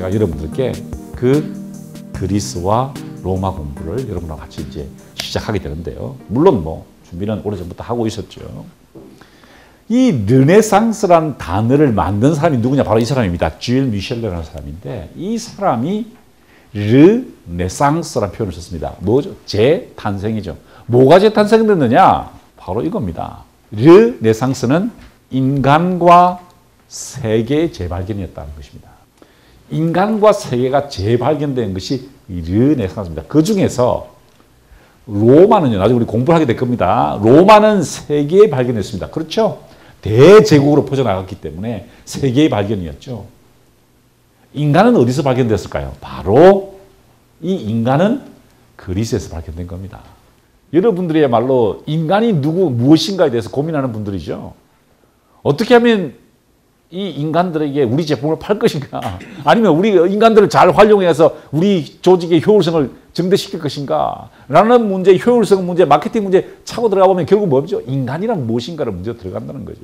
제가 여러분들께 그 그리스와 로마 공부를 여러분과 같이 이제 시작하게 되는데요. 물론 뭐 준비는 오래전부터 하고 있었죠. 이 르네상스라는 단어를 만든 사람이 누구냐? 바로 이 사람입니다. 줄 미셸레라는 사람인데 이 사람이 르네상스라는 표현을 썼습니다. 뭐죠? 재탄생이죠. 뭐가 재탄생됐느냐? 바로 이겁니다. 르네상스는 인간과 세계의 재발견이었다는 것입니다. 인간과 세계가 재발견된 것이 르네상스입니다. 그 중에서 로마는요, 나중에 우리 공부를 하게 될 겁니다. 로마는 세계에 발견했습니다. 그렇죠? 대제국으로 퍼져나갔기 때문에 세계의 발견이었죠. 인간은 어디서 발견됐을까요? 바로 이 인간은 그리스에서 발견된 겁니다. 여러분들이야말로 인간이 무엇인가에 대해서 고민하는 분들이죠. 어떻게 하면 이 인간들에게 우리 제품을 팔 것인가? 아니면 우리 인간들을 잘 활용해서 우리 조직의 효율성을 증대시킬 것인가? 라는 문제, 효율성 문제, 마케팅 문제 차고 들어가 보면 결국 뭐죠? 인간이란 무엇인가를 문제가 들어간다는 거죠.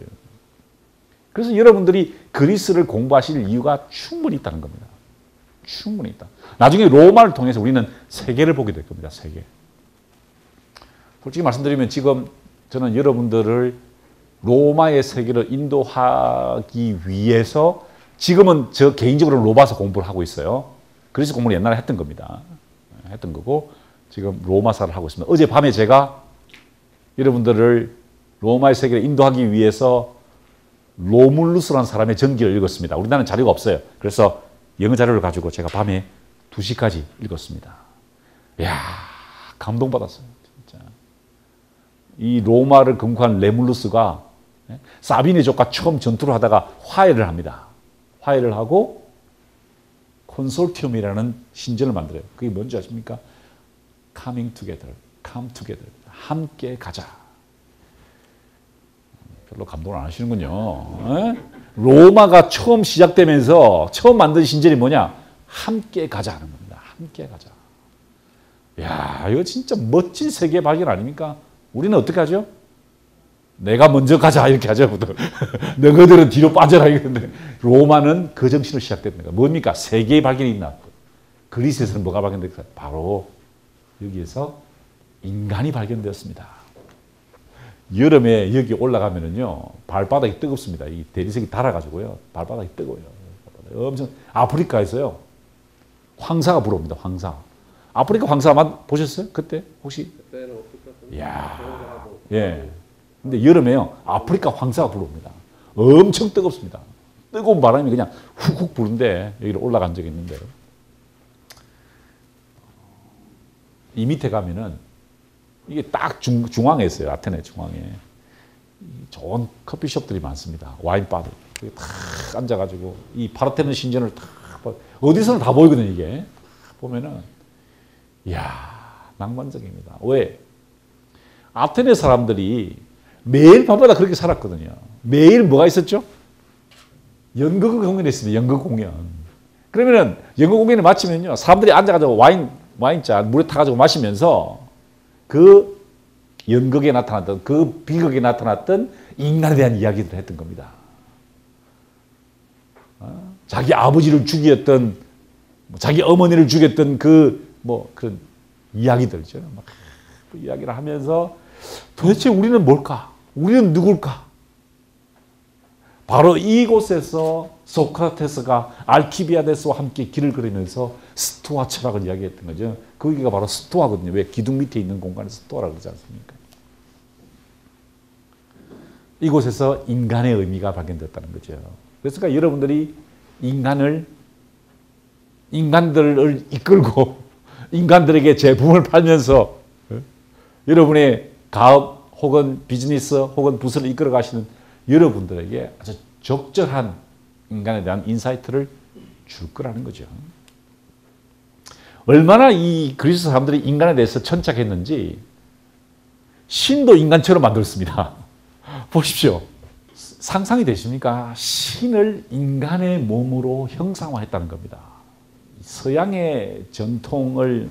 그래서 여러분들이 그리스를 공부하실 이유가 충분히 있다는 겁니다. 충분히 있다. 나중에 로마를 통해서 우리는 세계를 보게 될 겁니다. 세계. 솔직히 말씀드리면 지금 저는 여러분들을 로마의 세계를 인도하기 위해서 지금은 저 개인적으로 로마서 공부를 하고 있어요. 그리스 공부를 옛날에 했던 겁니다. 했던 거고 지금 로마사를 하고 있습니다. 어젯밤에 제가 여러분들을 로마의 세계를 인도하기 위해서 로물루스라는 사람의 전기를 읽었습니다. 우리나라는 자료가 없어요. 그래서 영어 자료를 가지고 제가 밤에 2시까지 읽었습니다. 이야, 감동받았어요. 진짜. 이 로마를 건국한 레물루스가 사비네족과 처음 전투를 하다가 화해를 합니다. 화해를 하고 콘솔티움이라는 신전을 만들어요. 그게 뭔지 아십니까? Coming together, come together. 함께 가자. 별로 감동을 안 하시는군요. 로마가 처음 시작되면서 처음 만든 신전이 뭐냐? 함께 가자 하는 겁니다. 함께 가자. 이야, 이거 진짜 멋진 세계 발견 아닙니까? 우리는 어떻게 하죠? 내가 먼저 가자 이렇게 하죠. 너희들은 뒤로 빠져라 이러는데 로마는 그 정신으로 시작됩니다. 뭡니까? 세계의 발견이 있나? 그리스에서는 뭐가 발견됐을까요? 바로 여기에서 인간이 발견되었습니다. 여름에 여기 올라가면은요 발바닥이 뜨겁습니다. 이 대리석이 달아가지고요 발바닥이 뜨거워요. 엄청 아프리카에서요 황사가 불어옵니다. 황사. 아프리카 황사 보셨어요? 그때 혹시? 이야, 예. 근데 여름에요 아프리카 황사가 불어옵니다. 엄청 뜨겁습니다. 뜨거운 바람이 그냥 훅훅 부는데 여기를 올라간 적이 있는데 이 밑에 가면은 이게 딱 중앙에 있어요. 아테네 중앙에. 좋은 커피숍들이 많습니다. 와인바들. 거기 탁 앉아가지고 이 파르테논 신전을 탁 어디서는 다 보이거든요. 이게. 보면은 이야 낭만적입니다. 왜? 아테네 사람들이 매일 밤마다 그렇게 살았거든요. 매일 뭐가 있었죠? 연극 공연이 있습니다. 연극 공연. 그러면은 연극 공연을 마치면요 사람들이 앉아가지고 와인잔 물에 타가지고 마시면서 그 연극에 나타났던 그 비극에 나타났던 인간에 대한 이야기들을 했던 겁니다. 자기 아버지를 죽였던 자기 어머니를 죽였던 그런 이야기들이죠. 막 그 이야기를 하면서 도대체 우리는 뭘까? 우리는 누굴까? 바로 이곳에서 소크라테스가 알키비아데스와 함께 길을 걸으면서 스토아 철학을 이야기했던 거죠. 거기가 바로 스토아거든요. 왜? 기둥 밑에 있는 공간을 스토아라고 그러지 않습니까? 이곳에서 인간의 의미가 발견됐다는 거죠. 그래서 여러분들이 인간들을 이끌고 인간들에게 제품을 팔면서 여러분의 가업 혹은 비즈니스 혹은 부서를 이끌어 가시는 여러분들에게 아주 적절한 인간에 대한 인사이트를 줄 거라는 거죠. 얼마나 이 그리스 사람들이 인간에 대해서 천착했는지 신도 인간처럼 만들었습니다. 보십시오. 상상이 되십니까? 신을 인간의 몸으로 형상화했다는 겁니다. 서양의 전통을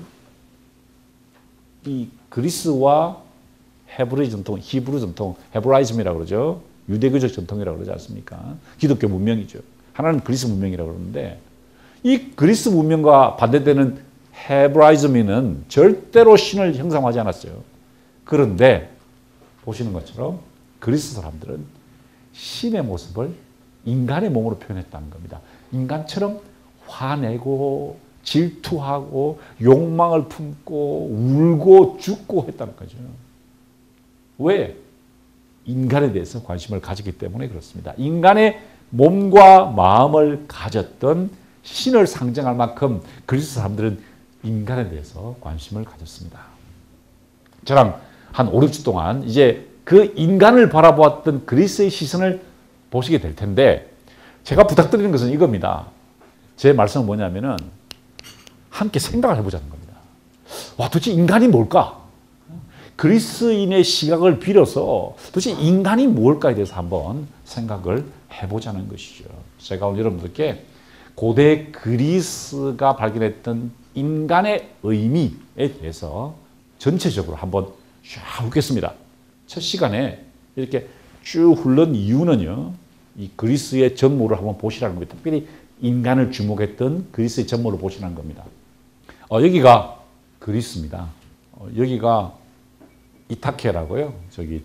이 그리스와 히브리 전통, 헤브라이즘이라고 그러죠. 유대교적 전통이라고 그러지 않습니까? 기독교 문명이죠. 하나는 그리스 문명이라고 그러는데 이 그리스 문명과 반대되는 헤브라이즘은 절대로 신을 형상화하지 않았어요. 그런데 보시는 것처럼 그리스 사람들은 신의 모습을 인간의 몸으로 표현했다는 겁니다. 인간처럼 화내고 질투하고 욕망을 품고 울고 죽고 했다는 거죠. 왜? 인간에 대해서 관심을 가졌기 때문에 그렇습니다. 인간의 몸과 마음을 가졌던 신을 상징할 만큼 그리스 사람들은 인간에 대해서 관심을 가졌습니다. 저랑 한 5, 6주 동안 이제 그 인간을 바라보았던 그리스의 시선을 보시게 될 텐데 제가 부탁드리는 것은 이겁니다. 제 말씀은 뭐냐면은 함께 생각을 해보자는 겁니다. 와, 도대체 인간이 뭘까? 그리스인의 시각을 빌어서 도대체 인간이 뭘까에 대해서 한번 생각을 해보자는 것이죠. 제가 오늘 여러분들께 고대 그리스가 발견했던 인간의 의미에 대해서 전체적으로 한번 쫙 훑겠습니다. 첫 시간에 이렇게 쭉 훑는 이유는요, 이 그리스의 전모를 한번 보시라는 겁니다. 특별히 인간을 주목했던 그리스의 전모를 보시라는 겁니다. 여기가 그리스입니다. 여기가 이타케라고요. 저기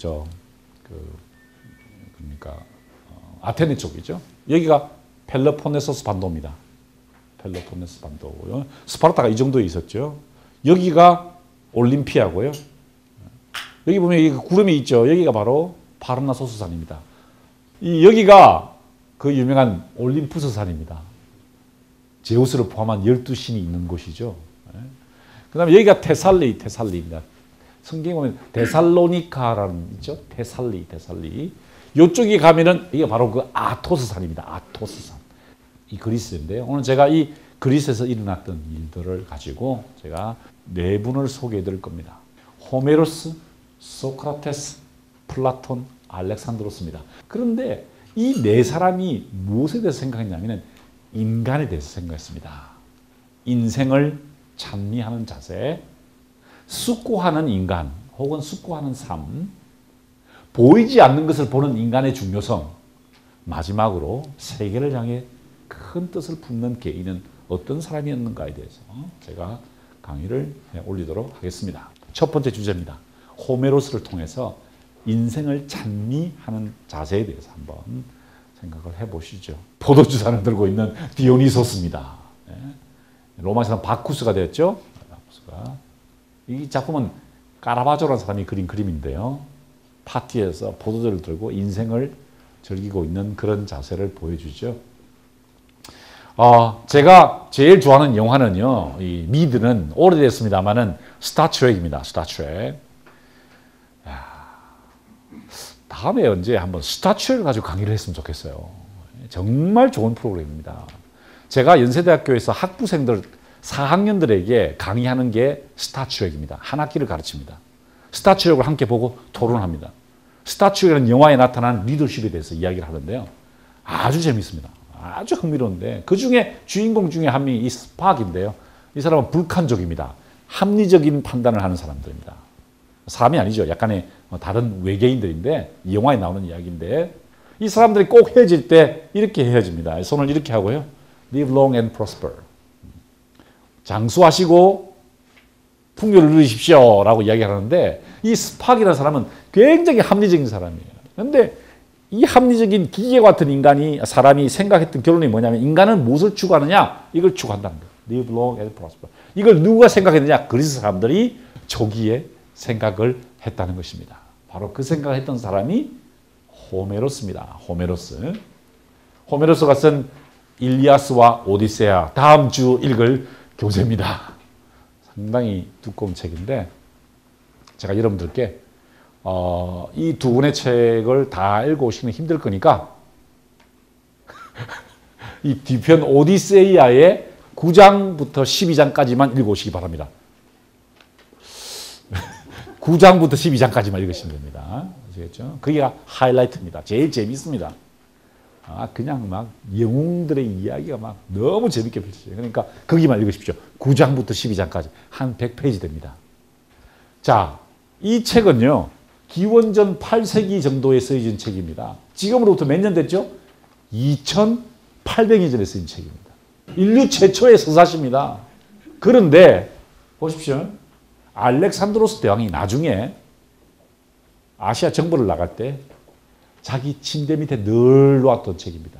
그러니까 아테네 쪽이죠. 여기가 펠로폰네소스 반도입니다. 펠로폰네소스 반도고요. 스파르타가 이 정도에 있었죠. 여기가 올림피아고요. 여기 보면 이 구름이 있죠. 여기가 바로 파르나소스 산입니다. 여기가 그 유명한 올림푸스 산입니다. 제우스를 포함한 12신이 있는 곳이죠. 그 다음에 여기가 테살리입니다. 성경에 보면 데살로니카라는 있죠. 테살리. 이쪽에 가면은 이게 바로 그 아토스 산입니다. 아토스 산. 이 그리스인데요. 오늘 제가 이 그리스에서 일어났던 일들을 가지고 제가 네 분을 소개해 드릴 겁니다. 호메로스, 소크라테스, 플라톤, 알렉산드로스입니다. 그런데 이 네 사람이 무엇에 대해서 생각했냐면 인간에 대해서 생각했습니다. 인생을 찬미하는 자세, 숙고하는 인간 혹은 숙고하는 삶, 보이지 않는 것을 보는 인간의 중요성, 마지막으로 세계를 향해 큰 뜻을 품는 개인은 어떤 사람이었는가에 대해서 제가 강의를 올리도록 하겠습니다. 첫 번째 주제입니다. 호메로스를 통해서 인생을 찬미하는 자세에 대해서 한번 생각을 해보시죠. 포도주잔을 들고 있는 디오니소스입니다. 로마에서는 바쿠스가 되었죠. 이 작품은 카라바조라는 사람이 그린 그림인데요. 파티에서 포도주를 들고 인생을 즐기고 있는 그런 자세를 보여주죠. 제가 제일 좋아하는 영화는요, 이 미드는 오래됐습니다만은 스타트rek입니다. 스타트렉. 다음에 언제 한번 스타트rek을 가지고 강의를 했으면 좋겠어요. 정말 좋은 프로그램입니다. 제가 연세대학교에서 학부생들 4학년들에게 강의하는 게 스타트rek입니다. 한 학기를 가르칩니다. 스타트rek을 함께 보고 토론합니다. 스타트rek이라는 영화에 나타난 리더십에 대해서 이야기를 하는데요. 아주 재밌습니다. 아주 흥미로운데 그 중에 주인공 중에 한 명이 이 스팍인데요. 이 사람은 불칸족입니다. 합리적인 판단을 하는 사람들입니다. 사람이 아니죠. 약간의 다른 외계인들인데 이 영화에 나오는 이야기인데 이 사람들이 꼭 헤어질 때 이렇게 헤어집니다. 손을 이렇게 하고요. Live long and prosper. 장수하시고 풍요를 누리십시오 라고 이야기를 하는데 이 스팍이라는 사람은 굉장히 합리적인 사람이에요. 그런데 이 합리적인 기계 같은 사람이 생각했던 결론이 뭐냐면 인간은 무엇을 추구하느냐? 이걸 추구한다는 거예요. Live long and prosper. 이걸 누가 생각했느냐? 그리스 사람들이 초기에 생각을 했다는 것입니다. 바로 그 생각을 했던 사람이 호메로스입니다. 호메로스가 쓴 일리아스와 오디세아 다음 주 읽을 교재입니다. 상당히 두꺼운 책인데 제가 여러분들께 이 두 권의 책을 다 읽어오시면 힘들 거니까 이 뒤편 오디세이아의 9장부터 12장까지만 읽어오시기 바랍니다. 9장부터 12장까지만 읽으시면 됩니다. 아시겠죠? 그게 하이라이트입니다. 제일 재밌습니다. 그냥 막 영웅들의 이야기가 막 너무 재밌게 펼쳐져요. 그러니까 거기만 읽으십시오. 9장부터 12장까지 한 100페이지 됩니다. 자, 이 책은요. 기원전 8세기 정도에 쓰여진 책입니다. 지금으로부터 몇 년 됐죠? 2800년 전에 쓰인 책입니다. 인류 최초의 서사시입니다. 그런데 보십시오. 알렉산드로스 대왕이 나중에 아시아 정벌을 나갈 때 자기 침대 밑에 늘 놓았던 책입니다.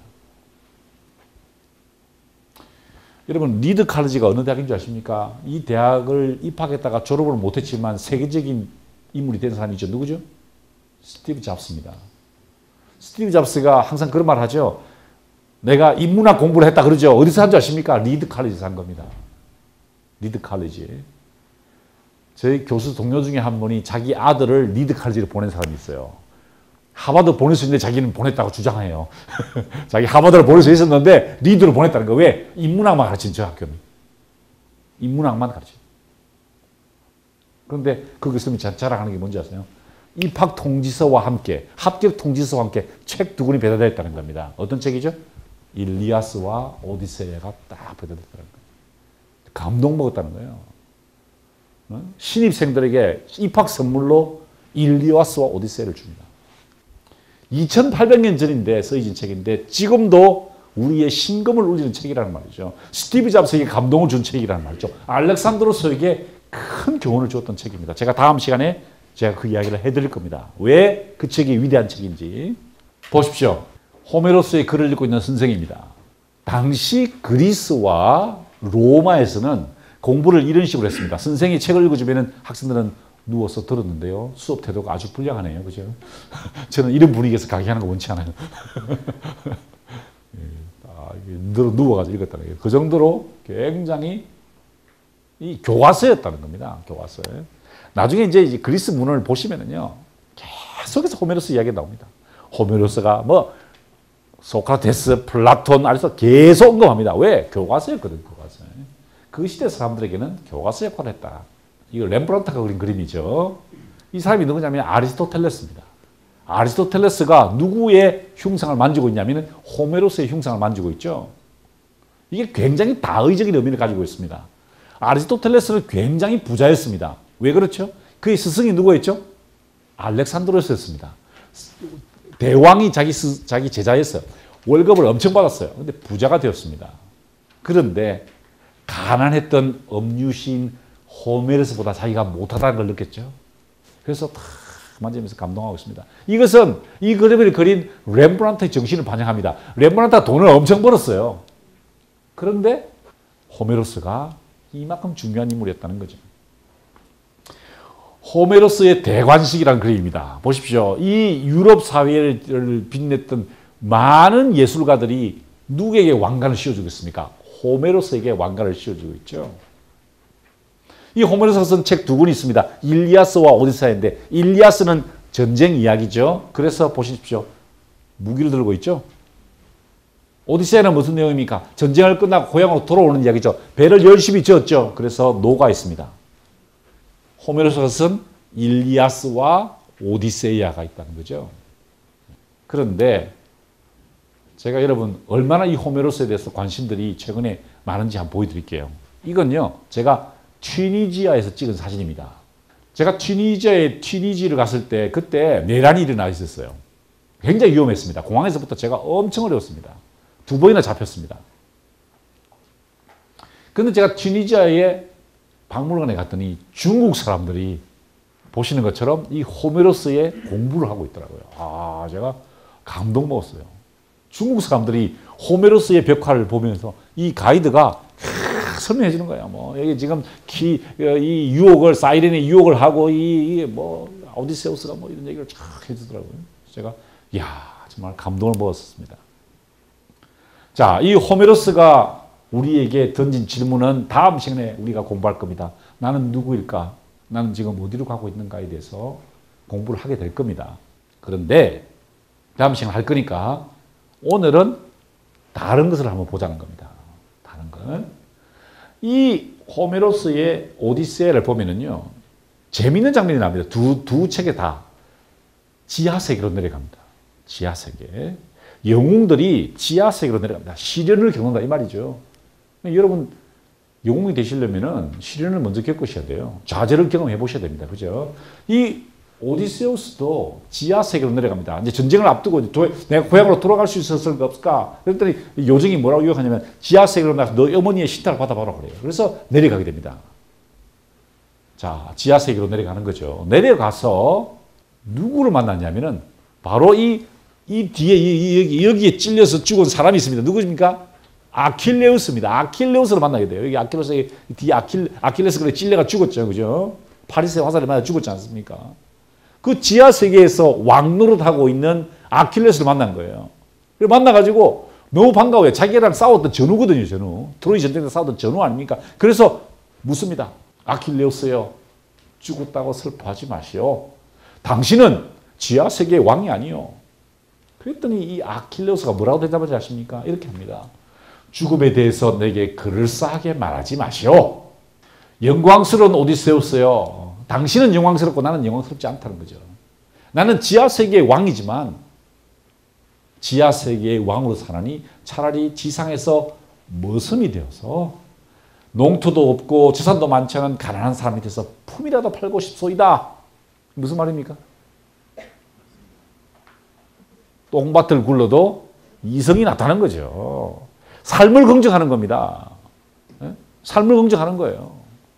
여러분 리드 칼리지가 어느 대학인 줄 아십니까? 이 대학을 입학했다가 졸업을 못했지만 세계적인 인물이 된 사람이 있죠. 누구죠? 스티브 잡스입니다. 스티브 잡스가 항상 그런 말 하죠. 내가 인문학 공부를 했다 그러죠. 어디서 한 줄 아십니까? 리드 칼리지에서 한 겁니다. 리드 칼리지. 저희 교수 동료 중에 한 분이 자기 아들을 리드 칼리지로 보낸 사람이 있어요. 하버드 보낼 수 있는데 자기는 보냈다고 주장해요. 자기 하버드를 보낼 수 있었는데 리드로 보냈다는 거. 왜? 인문학만 가르치는 저 학교는. 인문학만 가르쳐요. 그런데 거기서 자랑하는 게 뭔지 아세요? 입학 통지서와 함께, 합격 통지서와 함께 책 두 권이 배달되어 있다는 겁니다. 어떤 책이죠? 일리아스와 오디세이가 딱 배달됐다는 거예요. 감동 먹었다는 거예요. 신입생들에게 입학 선물로 일리아스와 오디세이를 줍니다. 2800년 전인데 써진 책인데 지금도 우리의 심금을 울리는 책이라는 말이죠. 스티브 잡스에게 감동을 준 책이라는 말이죠. 알렉산드로스에게 큰 교훈을 주었던 책입니다. 제가 다음 시간에 제가 그 이야기를 해드릴 겁니다. 왜 그 책이 위대한 책인지. 보십시오. 호메로스의 글을 읽고 있는 선생입니다. 당시 그리스와 로마에서는 공부를 이런 식으로 했습니다. 선생이 책을 읽어주면 학생들은 누워서 들었는데요. 수업 태도가 아주 불량하네요. 그죠? 저는 이런 분위기에서 강의하는 거 원치 않아요. 누워가지고 읽었다는 거예요. 그 정도로 굉장히 이 교과서였다는 겁니다. 교과서. 나중에 이제 그리스 문헌을 보시면은요. 계속해서 호메로스 이야기가 나옵니다. 호메로스가 뭐 소크라테스, 플라톤, 아리스토텔레스 계속 언급합니다. 왜? 교과서였거든. 교과서. 그 시대 사람들에게는 교과서 역할을 했다. 이거 렘브란트가 그린 그림이죠. 이 사람이 누구냐면 아리스토텔레스입니다. 아리스토텔레스가 누구의 흉상을 만지고 있냐면 호메로스의 흉상을 만지고 있죠. 이게 굉장히 다의적인 의미를 가지고 있습니다. 아리스토텔레스는 굉장히 부자였습니다. 왜 그렇죠? 그의 스승이 누구였죠? 알렉산드로스였습니다. 대왕이 자기 제자였어요. 월급을 엄청 받았어요. 그런데 부자가 되었습니다. 그런데 가난했던 엄유시인 호메로스보다 자기가 못하다는 걸 느꼈죠. 그래서 다 만지면서 감동하고 있습니다. 이것은 이 그림을 그린 렘브란트의 정신을 반영합니다. 렘브란트가 돈을 엄청 벌었어요. 그런데 호메로스가 이만큼 중요한 인물이었다는 거죠. 호메로스의 대관식이라는 그림입니다. 보십시오. 이 유럽 사회를 빛냈던 많은 예술가들이 누구에게 왕관을 씌워주겠습니까? 호메로스에게 왕관을 씌워주고 있죠. 이 호메로스가 쓴 책 두 권이 있습니다. 일리아스와 오디세이인데 일리아스는 전쟁 이야기죠. 그래서 보십시오. 무기를 들고 있죠. 오디세이는 무슨 내용입니까? 전쟁을 끝나고 고향으로 돌아오는 이야기죠. 배를 열심히 지었죠. 그래서 노가 있습니다. 호메로스가 쓴 일리아스와 오디세이아가 있다는 거죠. 그런데 제가 여러분 얼마나 이 호메로스에 대해서 관심들이 최근에 많은지 한번 보여드릴게요. 이건요. 제가 튀니지아에서 찍은 사진입니다. 제가 튀니지를 갔을 때 그때 내란이 일어나 있었어요. 굉장히 위험했습니다. 공항에서부터 제가 엄청 어려웠습니다. 2번이나 잡혔습니다. 그런데 제가 튀니지아의 박물관에 갔더니 중국 사람들이 보시는 것처럼 이 호메로스의 공부를 하고 있더라고요. 제가 감동 먹었어요. 중국 사람들이 호메로스의 벽화를 보면서 이 가이드가 설명해 주는 거예요. 뭐 여기 지금 이 유혹을 사이렌의 유혹을 하고 뭐 오디세우스가 뭐 이런 얘기를 쫙 해주더라고요. 제가 정말 감동을 먹었습니다. 자, 이 호메로스가 우리에게 던진 질문은 다음 시간에 우리가 공부할 겁니다. 나는 누구일까? 나는 지금 어디로 가고 있는가에 대해서 공부를 하게 될 겁니다. 그런데 다음 시간에 할 거니까 오늘은 다른 것을 한번 보자는 겁니다. 다른 건 이 호메로스의 오디세이를 보면은요 재미있는 장면이 나옵니다. 두 책에 다 지하세계로 내려갑니다. 지하세계. 영웅들이 지하세계로 내려갑니다. 시련을 겪는다 이 말이죠. 여러분 영웅이 되시려면은 시련을 먼저 겪으셔야 돼요. 좌절을 경험해 보셔야 됩니다. 그죠? 이 오디세우스도 지하 세계로 내려갑니다. 이제 전쟁을 앞두고 내가 고향으로 돌아갈 수 있었을까 없을까? 그랬더니 요정이 뭐라고 유혹하냐면 지하 세계로 나가서 너 어머니의 신탁을 받아봐라 그래요. 그래서 내려가게 됩니다. 자, 지하 세계로 내려가는 거죠. 내려가서 누구를 만났냐면은 바로 이 뒤에 여기에 찔려서 죽은 사람이 있습니다. 누구입니까? 아킬레우스입니다. 아킬레우스를 만나게 돼요. 여기 아킬레우스의 뒤에 아킬레스 그래 찔려가 죽었죠, 그죠? 파리스의 화살에 맞아 죽었지 않습니까? 그 지하 세계에서 왕 노릇하고 있는 아킬레스를 만난 거예요. 그래서 만나가지고 너무 반가워요. 자기랑 싸웠던 전우거든요, 전우. 트로이 전쟁 때 싸웠던 전우 아닙니까? 그래서 묻습니다. 아킬레우스요, 죽었다고 슬퍼하지 마시오. 당신은 지하 세계의 왕이 아니요. 그랬더니 이 아킬레우스가 뭐라고 대답하지 아십니까? 이렇게 합니다. 죽음에 대해서 내게 그럴싸하게 말하지 마시오. 영광스러운 오디세우스요. 당신은 영광스럽고 나는 영광스럽지 않다는 거죠. 나는 지하 세계의 왕이지만 지하 세계의 왕으로 사느니 차라리 지상에서 머슴이 되어서 농토도 없고 재산도 많지 않은 가난한 사람이 돼서 품이라도 팔고 싶소이다. 무슨 말입니까? 똥밭을 굴러도 이성이 나타나는 거죠. 삶을 긍정하는 겁니다. 삶을 긍정하는 거예요.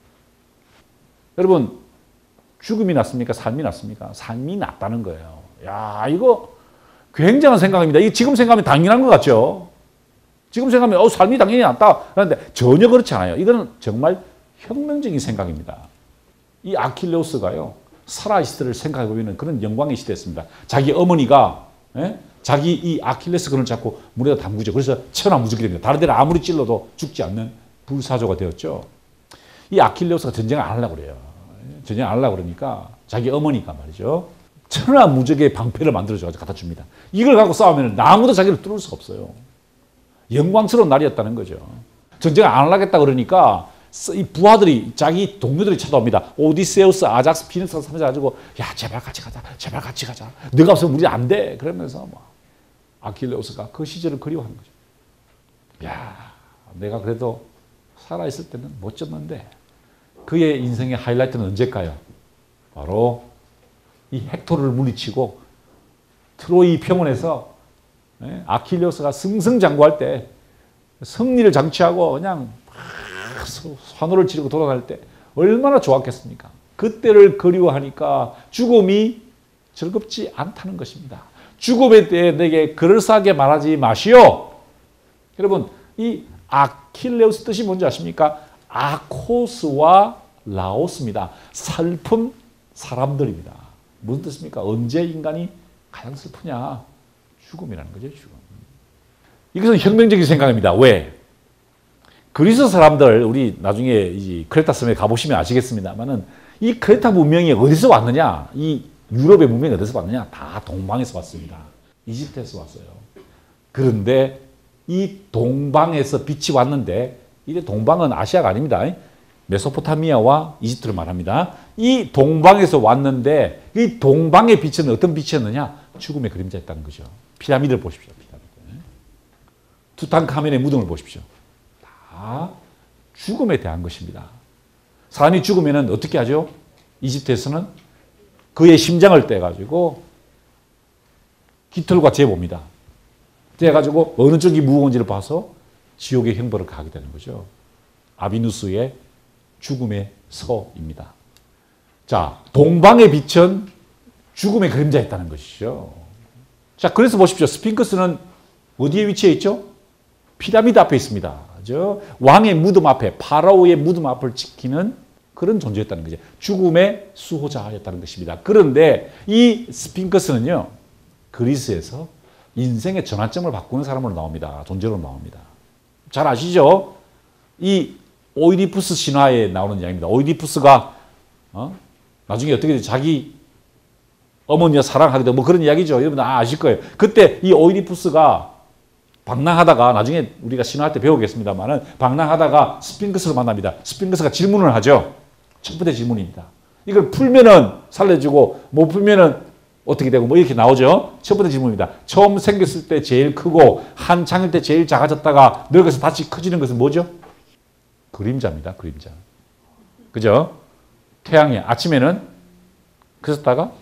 여러분, 죽음이 낫습니까? 삶이 낫습니까? 삶이 낫다는 거예요. 야, 이거 굉장한 생각입니다. 이게 지금 생각하면 당연한 것 같죠? 지금 생각하면 삶이 당연히 낫다. 그런데 전혀 그렇지 않아요. 이거는 정말 혁명적인 생각입니다. 이 아킬레우스가요, 살아있을 때를 생각해보면 그런 영광의 시대였습니다. 자기 어머니가 자기 이 아킬레스 근을 잡고 물에다 담그죠. 그래서 천하무적이 됩니다. 다른 데는 아무리 찔러도 죽지 않는 불사조가 되었죠. 이 아킬레우스가 전쟁을 안 하려고 그래요. 전쟁을 안 하려고 그러니까 자기 어머니가 말이죠. 천하무적의 방패를 만들어줘가지고 갖다 줍니다. 이걸 갖고 싸우면 아무도 자기를 뚫을 수가 없어요. 영광스러운 날이었다는 거죠. 전쟁을 안 하겠다 그러니까 이 부하들이 자기 동료들이 찾아옵니다. 오디세우스, 아작스, 피닉스가 찾아가지고 야 제발 같이 가자. 제발 같이 가자. 너가 없으면 우리 안 돼. 그러면서 뭐 아킬레우스가 그 시절을 그리워하는 거죠. 야 내가 그래도 살아있을 때는 멋졌는데 그의 인생의 하이라이트는 언제일까요? 바로 이 헥토르를 물리치고 트로이 평원에서 아킬레우스가 승승장구할 때 승리를 장취하고 그냥 환호를 지르고 돌아갈 때 얼마나 좋았겠습니까? 그때를 그리워하니까 죽음이 즐겁지 않다는 것입니다. 죽음에 대해 내게 그럴싸하게 말하지 마시오. 여러분, 이 아킬레우스 뜻이 뭔지 아십니까? 아코스와 라오스입니다. 슬픈 사람들입니다. 무슨 뜻입니까? 언제 인간이 가장 슬프냐? 죽음이라는 거죠, 죽음. 이것은 혁명적인 생각입니다. 왜? 그리스 사람들, 우리 나중에 이 크레타 섬에 가보시면 아시겠습니다만은 이 크레타 문명이 어디서 왔느냐? 이 유럽의 문명이 어디서 왔느냐? 다 동방에서 왔습니다. 이집트에서 왔어요. 그런데 이 동방에서 빛이 왔는데, 이게 동방은 아시아가 아닙니다. 메소포타미아와 이집트를 말합니다. 이 동방에서 왔는데 이 동방의 빛은 어떤 빛이었느냐? 죽음의 그림자였다는 거죠. 피라미드를 보십시오. 피라미드. 투탕카멘의 무덤을 보십시오. 다 죽음에 대한 것입니다. 사람이 죽으면 어떻게 하죠? 이집트에서는 그의 심장을 떼가지고 깃털과 재봅니다. 떼가지고 어느 쪽이 무거운지를 봐서 지옥의 형벌을 가게 되는 거죠. 아비누스의 죽음의 서입니다. 자, 동방의 빛은 죽음의 그림자였다는 것이죠. 자, 그래서 보십시오. 스핑크스는 어디에 위치해 있죠? 피라미드 앞에 있습니다. 그죠? 왕의 무덤 앞에, 파라오의 무덤 앞을 지키는 그런 존재였다는 거죠. 죽음의 수호자였다는 것입니다. 그런데 이 스핑크스는요, 그리스에서 인생의 전환점을 바꾸는 사람으로 나옵니다. 존재로 나옵니다. 잘 아시죠? 이 오이디푸스 신화에 나오는 이야기입니다. 오이디푸스가 나중에 어떻게 자기 어머니와 사랑하게 되고 뭐 그런 이야기죠. 여러분 아실 거예요. 그때 이 오이디푸스가 방랑하다가 나중에 우리가 신화할 때 배우겠습니다만은 방랑하다가 스핑크스를 만납니다. 스핑크스가 질문을 하죠. 첫 번째 질문입니다. 이걸 풀면은 살려주고 못 풀면은 어떻게 되고 뭐 이렇게 나오죠. 첫 번째 질문입니다. 처음 생겼을 때 제일 크고 한창일 때 제일 작아졌다가 늙어서 다시 커지는 것은 뭐죠? 그림자입니다. 그림자. 그죠? 태양이 아침에는 커졌다가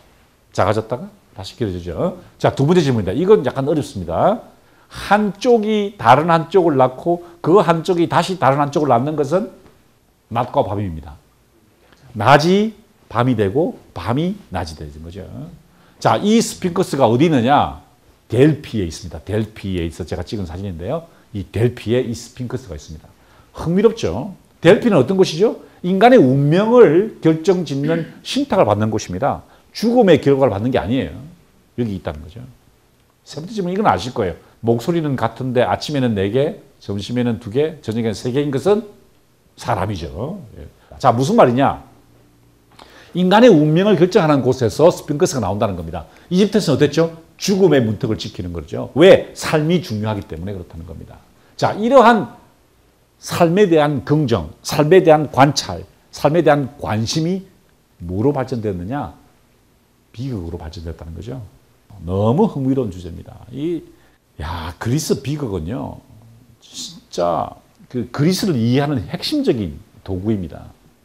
작아졌다가 다시 길어지죠. 자, 두 번째 질문입니다. 이건 약간 어렵습니다. 한쪽이 다른 한쪽을 낳고 그 한쪽이 다시 다른 한쪽을 낳는 것은 낮과 밤입니다. 낮이 밤이 되고 밤이 낮이 되는 거죠. 자, 이 스핑크스가 어디 있느냐? 델피에 있습니다. 델피에 있어 제가 찍은 사진인데요. 이 델피에 이 스핑크스가 있습니다. 흥미롭죠? 델피는 어떤 곳이죠? 인간의 운명을 결정짓는 신탁을 받는 곳입니다. 죽음의 결과를 받는 게 아니에요. 여기 있다는 거죠. 세 번째 질문, 이건 아실 거예요. 목소리는 같은데 아침에는 4개, 점심에는 2개, 저녁에는 3개인 것은 사람이죠. 자, 무슨 말이냐? 인간의 운명을 결정하는 곳에서 스핑크스가 나온다는 겁니다. 이집트에서는 어땠죠? 죽음의 문턱을 지키는 거죠. 왜? 삶이 중요하기 때문에 그렇다는 겁니다. 자, 이러한 삶에 대한 긍정, 삶에 대한 관찰, 삶에 대한 관심이 뭐로 발전됐느냐? 비극으로 발전됐다는 거죠. 너무 흥미로운 주제입니다. 그리스 비극은요, 진짜 그 그리스를 이해하는 핵심적인 도구입니다.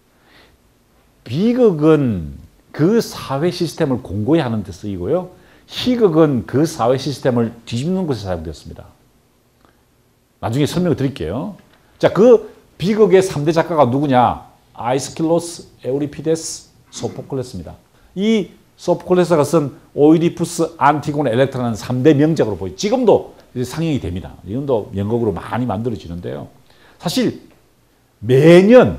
비극은 그 사회 시스템을 공고히 하는 데 쓰이고요. 희극은 그 사회 시스템을 뒤집는 곳에 사용되었습니다. 나중에 설명을 드릴게요. 자, 그 비극의 3대 작가가 누구냐? 아이스킬로스, 에우리피데스, 소포클레스입니다. 이 소포클레스가 쓴 오이디푸스, 안티고네, 엘렉트라는 3대 명작으로 보여요. 지금도 상영이 됩니다. 지금도 연극으로 많이 만들어지는데요. 사실 매년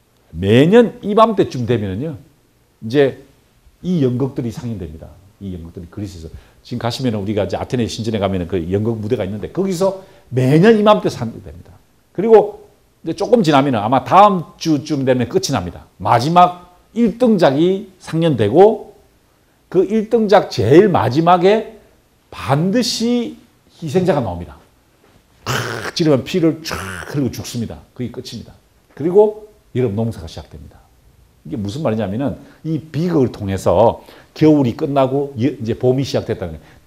이맘때쯤 되면은요, 이제 이 연극들이 상영됩니다. 이 연극들이 그리스에서. 지금 가시면 우리가 이제 아테네 신전에 가면 그 연극 무대가 있는데 거기서 매년 이맘때 상영됩니다. 그리고 이제 조금 지나면 아마 다음 주쯤 되면 끝이 납니다. 마지막 1등작이 상연되고 그 1등작 제일 마지막에 반드시 희생자가 나옵니다. 탁 찌르면 피를 쫙 흘리고 죽습니다. 그게 끝입니다. 그리고 여름 농사가 시작됩니다. 이게 무슨 말이냐면은 이 비극을 통해서 겨울이 끝나고 이제 봄이 시작됐다는 거예요.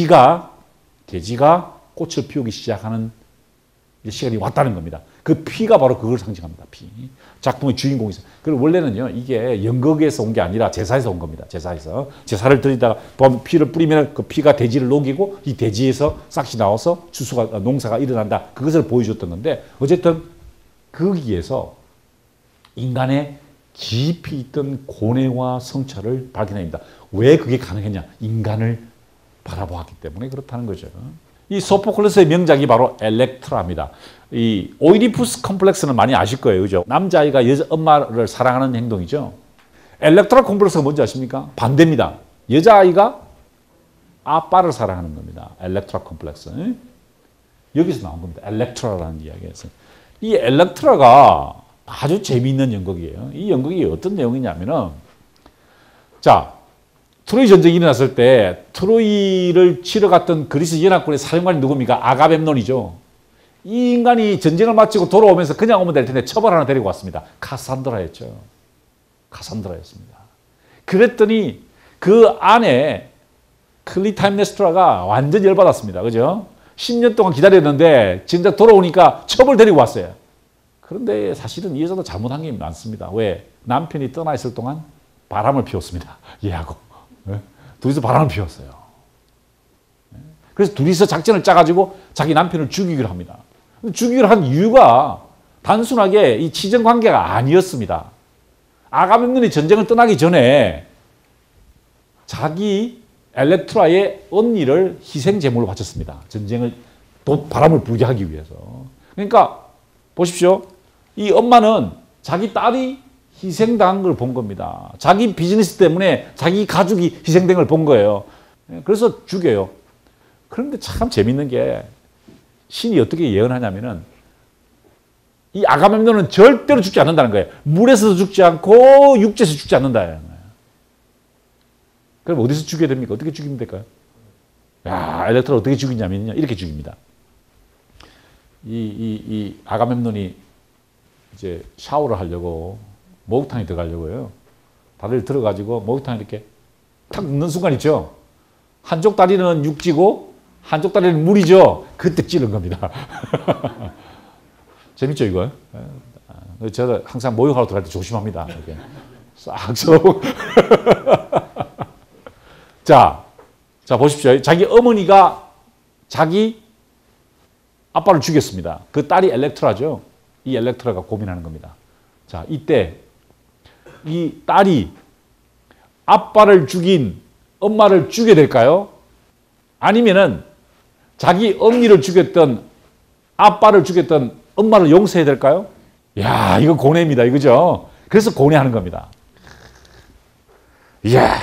돼지가 꽃을 피우기 시작하는 시간이 왔다는 겁니다. 그 피가 바로 그걸 상징합니다. 피. 작품의 주인공이 있어요. 그리고 원래는요, 이게 연극에서 온 게 아니라 제사에서 온 겁니다. 제사를 드리다가 피를 뿌리면 그 피가 돼지를 녹이고 이 돼지에서 싹이 나와서 농사가 일어난다. 그것을 보여줬던 건데, 어쨌든 거기에서 인간의 깊이 있던 고뇌와 성찰을 발견합니다. 왜 그게 가능했냐? 인간을 바라보았기 때문에 그렇다는 거죠. 이 소포클레스의 명작이 바로 엘렉트라입니다. 이 오이디푸스 컴플렉스는 많이 아실 거예요. 그죠? 남자아이가 엄마를 사랑하는 행동이죠. 엘렉트라 컴플렉스가 뭔지 아십니까? 반대입니다. 여자아이가 아빠를 사랑하는 겁니다. 엘렉트라 컴플렉스. 여기서 나온 겁니다. 엘렉트라라는 이야기에서. 이 엘렉트라가 아주 재미있는 연극이에요. 이 연극이 어떤 내용이냐면은, 자, 트로이 전쟁이 일어났을 때 트로이를 치러 갔던 그리스 연합군의 사령관이 누굽니까? 아가멤논이죠. 이 인간이 전쟁을 마치고 돌아오면서 그냥 오면 될 텐데 처벌 하나 데리고 왔습니다. 카산드라였죠. 카산드라였습니다. 그랬더니 그 안에 클리타임네스트라가 완전 열받았습니다. 그죠? 10년 동안 기다렸는데 진작 돌아오니까 처벌 데리고 왔어요. 그런데 사실은 이 여자도 잘못한 게 많습니다. 왜? 남편이 떠나 있을 동안 바람을 피웠습니다. 얘하고. 둘이서 바람을 피웠어요. 그래서 둘이서 작전을 짜가지고 자기 남편을 죽이기로 합니다. 죽이기로 한 이유가 단순하게 이 치정 관계가 아니었습니다. 아가멤논이 전쟁을 떠나기 전에 자기 엘렉트라의 언니를 희생 제물로 바쳤습니다. 전쟁을 바람을 불게 하기 위해서. 그러니까 보십시오. 이 엄마는 자기 딸이 희생당한 걸 본 겁니다. 자기 비즈니스 때문에 자기 가족이 희생된 걸 본 거예요. 그래서 죽여요. 그런데 참 재밌는 게 신이 어떻게 예언하냐면은 이 아가멤논은 절대로 죽지 않는다는 거예요. 물에서도 죽지 않고 육지에서 죽지 않는다. 그럼 어디서 죽여야 됩니까? 어떻게 죽이면 될까요? 야, 엘렉트라 어떻게 죽이냐면요. 이렇게 죽입니다. 이 아가멤논이 이제 샤워를 하려고 목욕탕에 들어가려고요. 다리를 들어가지고 목욕탕에 이렇게 탁 넣는 순간 있죠. 한쪽 다리는 육지고 한쪽 다리는 물이죠. 그때 찌른 겁니다. 재밌죠 이거? 저도 항상 목욕하러 들어갈 때 조심합니다. 이렇게 싹 쏘고. 자 보십시오. 자기 어머니가 자기 아빠를 죽였습니다. 그 딸이 엘렉트라죠. 이 엘렉트라가 고민하는 겁니다. 자, 이때 이 딸이 아빠를 죽인 엄마를 죽여야 될까요? 아니면은 자기 언니를 죽였던 아빠를 죽였던 엄마를 용서해야 될까요? 야, 이거 고뇌입니다. 이거죠. 그래서 고뇌하는 겁니다. 이야,